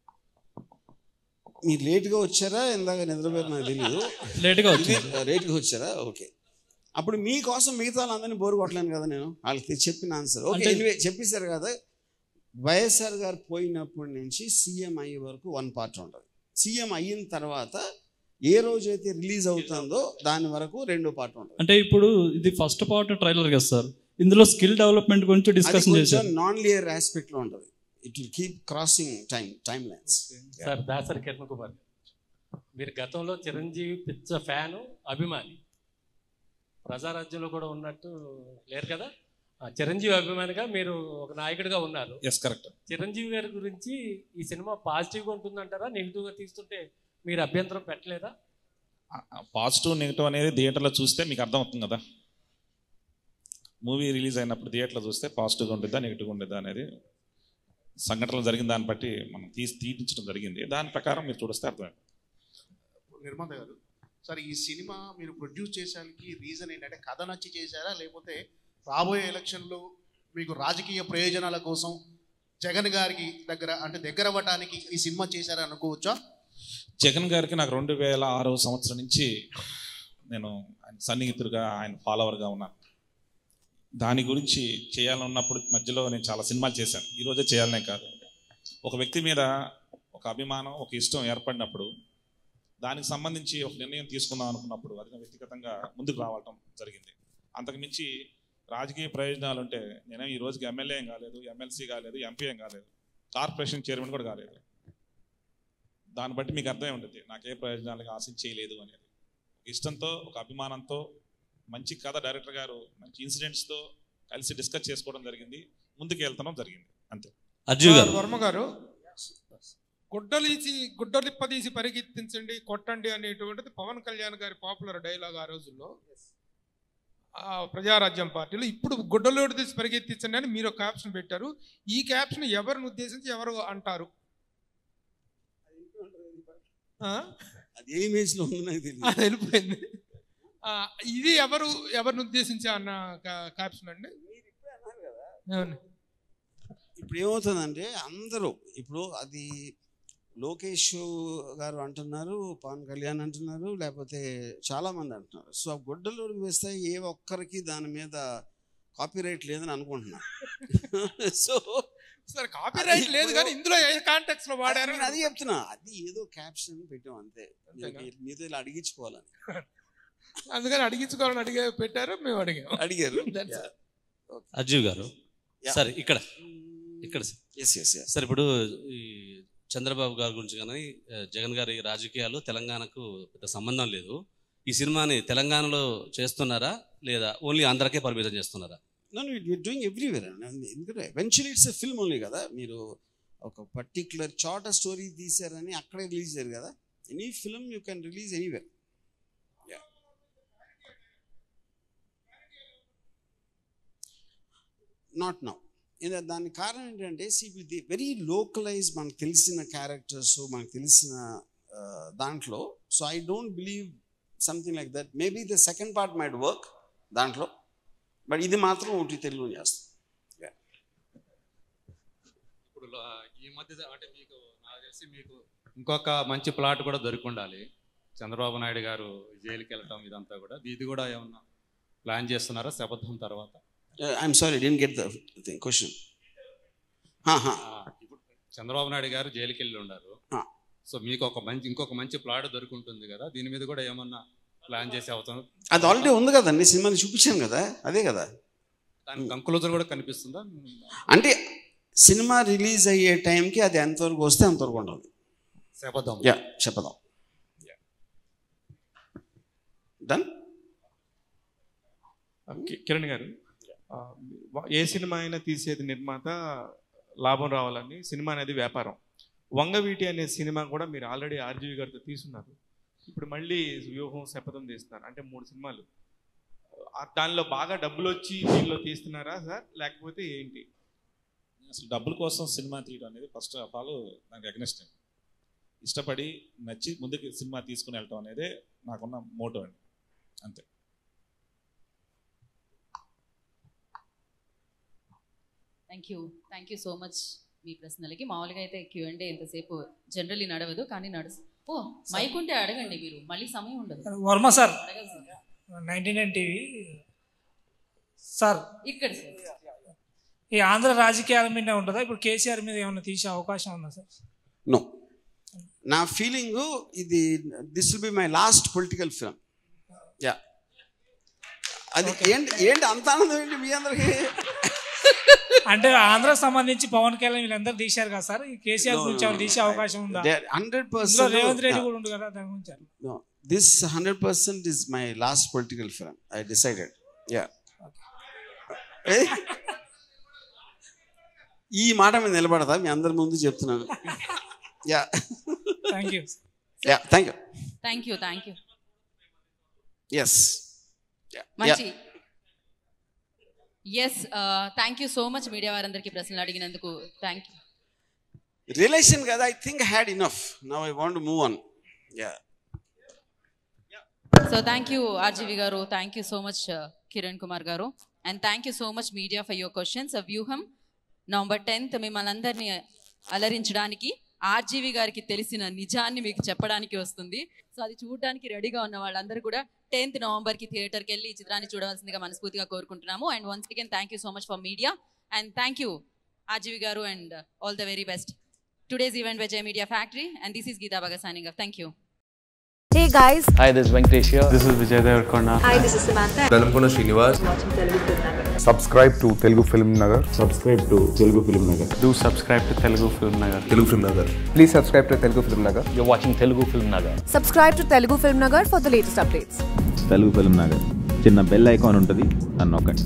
మీరు లేట్గా వచ్చారా, ఇందాక నిద్రపోయారు నాకు తెలియదు. లేట్గా వచ్చారా? ఓకే. అప్పుడు మీకోసం మిగతా వాళ్ళందరినీ బోరు కొట్టలేను కదా నేను. వాళ్ళకి చెప్పిన ఆన్సర్ ఓకే చెప్పేశారు కదా. వైఎస్ఆర్ గారు పోయినప్పటి నుంచి సీఎం అయ్యే వరకు 1 part ఉంటుంది. సీఎం అయిన తర్వాత ఏ రోజైతే రిలీజ్ అవుతుందో దాని వరకు 2 part ఉంటుంది. అంటే ఇప్పుడు ఇది ఫస్ట్ పార్ట్ ట్రైలర్ కదా సార్, ఇందులో స్కిల్ డెవలప్మెంట్ గురించి డిస్కషన్ చేశారు. నాన్ లియర్ ఆస్పెక్ట్ లో ఉంటుంది. It will keep crossing time lines. Sir Dasari Kiran Kumar, మీరు గతంలో చిరంజీవి పిచ్చ ఫ్యాను, అభిమాని, ప్రజారాజ్యంలో కూడా ఉన్నట్టు లేరు కదా. చిరంజీవి అభిమానిగా మీరు ఒక నాయకుడిగా ఉన్నారు. కరెక్ట్. చిరంజీవి గారి గురించి ఈ సినిమా పాజిటివ్గా ఉంటుందంటారా, నెగిటివ్గా తీస్తుంటే మీరు అభ్యంతరం పెట్టలేదా? పాజిటివ్ నెగిటివ్ అనేది థియేటర్లో చూస్తే మీకు అర్థమవుతుంది కదా. మూవీ రిలీజ్ అయినప్పుడు థియేటర్లో చూస్తే పాజిటివ్గా ఉంటుందా నెగిటివ్గా ఉంటుందా అనేది సంఘటనలు జరిగిన దాన్ని బట్టి మనం తీర్చడం జరిగింది. దాని ప్రకారం మీరు చూస్తే అర్థమైంది. నిర్మాత గారు, సార్ ఈ సినిమా మీరు ప్రొడ్యూస్ చేసానికి రీజన్ ఏంటంటే కథ నచ్చి చేశారా, లేకపోతే రాబోయే ఎలక్షన్లో మీకు రాజకీయ ప్రయోజనాల కోసం జగన్ గారికి దగ్గర అవ్వటానికి ఈ సినిమా చేశారా అనుకోవచ్చా? జగన్ గారికి నాకు 2006 సంవత్సరం నుంచి నేను ఆయన సన్నిహితుడిగా, ఆయన ఫాలోవర్గా ఉన్నాను. దాని గురించి చేయాలన్నప్పుడు మధ్యలో నేను చాలా సినిమాలు చేశాను. ఈరోజే చేయాలనే కాదు, ఒక వ్యక్తి మీద ఒక అభిమానం, ఒక ఇష్టం ఏర్పడినప్పుడు దానికి సంబంధించి ఒక నిర్ణయం తీసుకుందాం అనుకున్నప్పుడు అది వ్యక్తిగతంగా ముందుకు రావటం జరిగింది. అంతకుమించి రాజకీయ ప్రయోజనాలు ఉంటే నేనే ఈ రోజుకి ఎమ్మెల్యే ఏం కాలేదు, ఎమ్మెల్సీ కాలేదు, ఎంపీ ఏం కాలేదు, కార్పొరేషన్ చైర్మన్ కూడా కాలేదు. దాన్ని బట్టి మీకు అర్థమై ఉంటుంది నాకే ప్రయోజనాలకు ఆశించేయలేదు అనేది. ఇష్టంతో, ఒక అభిమానంతో, మంచి కథ డైరెక్టర్ గారు మంచి ఇన్సిడెంట్స్తో కలిసి డిస్కస్ చేసుకోవడం జరిగింది, ముందుకు వెళ్తడం జరిగింది, అంతే. వర్మ గారు, గుడ్డలిప్పదీసి పరిగెత్తించండి, కొట్టండి అనేటువంటిది పవన్ కళ్యాణ్ గారి పాపులర్ డైలాగ్ ఆ రోజుల్లో ప్రజారాజ్యం పార్టీలో. ఇప్పుడు గుడ్డలోడు తీసి పరిగెత్తించండి అని మీరు ఒక క్యాప్షన్ పెట్టారు. ఈ క్యాప్షన్ ఎవరిని ఉద్దేశించి ఎవరు అంటారు? అది ఏ ఇమేజ్లో ఉందో నాకు తెలియదు, అది వెళ్ళిపోయింది. ఇది ఎవరిని ఉద్దేశించి అన్న క్యాప్షన్ అండి? ఇప్పుడు ఏమవుతుందంటే అందరూ ఇప్పుడు అది లోకేష్ గారు అంటున్నారు, పవన్ కళ్యాణ్ అంటున్నారు, లేకపోతే చాలామంది అంటున్నారు. సో ఆ గుడ్డలోకి వేస్తే ఏ ఒక్కరికి దాని మీద కాపీరైట్ లేదని అనుకుంటున్నా. సో సార్ కాపీరైట్ లేదు కానీ ఇందులో ఏ కాంటెక్స్ట్ లో వాడారు అది చెప్తున్నా. అది ఏదో క్యాప్షన్ పెట్టాం అంతే, మీతో ఇలా అడిగించుకోవాలని. అందుకని అడిగించుకోవాలని పెట్టారు, మేము అడిగారు. అజ్జు గారు సార్ ఇక్కడ సార్ ఇప్పుడు ఈ చంద్రబాబు గారి గురించి కానీ జగన్ గారి రాజకీయాలు తెలంగాణకు పెద్ద సంబంధం లేదు. ఈ సినిమాని తెలంగాణలో చేస్తున్నారా లేదా ఓన్లీ ఆంధ్రాకే పరిమితం చేస్తున్నారా? Doing everywhere. ఎందుకంటే eventually it's a film only కదా. మీరు ఒక పర్టిక్యులర్ చార్ట్ స్టోరీ తీశారని అక్కడే రిలీజ్ చేయరు కదా. Any film you can release anywhere. Not now. దానికి కారణం ఏంటంటే వెరీ లోకలైజ్, మనకు తెలిసిన క్యారెక్టర్స్, మనకు తెలిసిన దాంట్లో. So I don't believe something like that. Maybe the second part might work దాంట్లో, బట్ ఇది మాత్రం ఒకటి తెలుగు చేస్తాం. ఇప్పుడు ఈ మధ్య అంటే మీకు నాకు తెలిసి మీకు ఇంకొక మంచి ప్లాట్ కూడా దొరికి ఉండాలి. చంద్రబాబు నాయుడు గారు జైలుకి వెళ్ళటం ఇదంతా కూడా, ఇది కూడా ఏమన్నా ప్లాన్ చేస్తున్నారా శపథం తర్వాత? I'm sorry, I didn't get the question. ఇప్పుడు చంద్రబాబు నాయుడు గారు జైలుకి వెళ్ళి ఉన్నారు. సో మీకు ఇంకొక మంచి ప్లాట్ దొరుకుంటుంది కదా, దీని మీద కూడా ఏమన్నా ప్లాన్ చేసే అవుతాం? అది ఆల్రెడీ ఉంది కదండి, సినిమాని చూపించాను కదా, అదే కదా. దాని కంక్లూజన్ కూడా కనిపిస్తుందా? అంటే సినిమా రిలీజ్ అయ్యే టైంకి అది ఎంతవరకు వస్తే అంతవరకు ఉంటుంది. శపథం. డన్. కిరణ్ గారు, ఏ సినిమా అయినా తీసేది నిర్మాత, లాభం రావాలని. సినిమా అనేది వ్యాపారం. వంగవీటి అనే సినిమా కూడా మీరు ఆల్రెడీ RGV గారితో తీసుకున్నారు. ఇప్పుడు మళ్ళీ వ్యూహం, శపథం తీస్తున్నారు. అంటే 3 సినిమాలు. దానిలో బాగా డబ్బులు వచ్చి దీనిలో తీస్తున్నారా సార్, లేకపోతే ఏంటి? అసలు డబ్బుల కోసం సినిమా తీయడం అనేది ఫస్ట్ ఆఫ్ ఆల్ నాకు అగ్నెస్ట్. ఇష్టపడి నచ్చి ముందుకు సినిమా తీసుకుని వెళ్ళటం అనేది నాకున్న మోటో అండి, అంతే. థ్యాంక్ యూ సో మచ్ మీ ప్రశ్నలకి. మామూలుగా అయితే Q&A ఎంతసేపు జనరల్లీ నడవదు, కానీ మైక్ ఉంటే అడగండి, మీరు మళ్ళీ సమయం ఉండదు. Varma sir, 99 TV sir. ఇక్కడ సార్ ఈ ఆంధ్ర రాజకీయాల మీద ఉంటుందా? ఇప్పుడు కేసీఆర్ మీద ఏమైనా తీసే అవకాశం ఉందా సార్? నో. నా ఫీలింగ్ ఇది, this will be my last political film. Yeah. అది ఏంటి అంత ఆనందం ఏంటి మీ అందరికి? అంటే ఆంధ్రకు సంబంధించి పవన్ కళ్యాణ్ వీళ్ళందరూ తీశారు కదా సార్, ఈ కేసీఆర్ గురించి ఏమైనా తీసే అవకాశం ఉందా? 100%. రేవంత్ రెడ్డి కూడా ఉంది కదా దాని గురించి. This 100% is my last political film. I decided. Yeah. ఈ మాట మీద నిలబడతా మీ అందరి ముందు చెప్తున్నాను. Yeah. Thank you. Yeah, thank you. Yes. మంచి yes thank you so much media వారందరికీ ప్రశ్నలు అడిగినందుకు థ్యాంక్ యూ. రిలేషన్ కదా, I think had enough. Now I want to move on. Yeah. So thank you RGV garu, thank you so much Kiran Kumar garu, and thank you so much media for your questions. Vyuham November 10th మిమ్మల్ని అందరినీ అలరించడానికి RGV గారికి తెలిసిన నిజాన్ని మీకు చెప్పడానికి వస్తుంది. So అది చూడడానికి రెడీగా ఉన్న వాళ్ళందరూ కూడా 10th November థియేటర్కి వెళ్ళి ఈ చిత్రాన్ని చూడవలసిందిగా మనస్ఫూర్తిగా కోరుకుంటున్నాము. And once again thank you so much for media and thank you RGV garu and all the very best. Today's event by Jay Media Factory and this is Geeta Baga signing off. Thank you. Hey guys. Hi, this is Venkatesh here. This is Vijay Devarkonda. Hi, this is Samantha. Dalamkona Srinivas. Watching Telugu FilmNagar. Subscribe to Telugu FilmNagar. Subscribe to Telugu FilmNagar. Do subscribe to Telugu FilmNagar. Telugu FilmNagar. Please subscribe to Telugu FilmNagar. You're watching Telugu FilmNagar. Subscribe to Telugu FilmNagar for the latest updates. Telugu FilmNagar. చిన్న bell icon ఉంటుంది, దాన్ని నొక్కండి.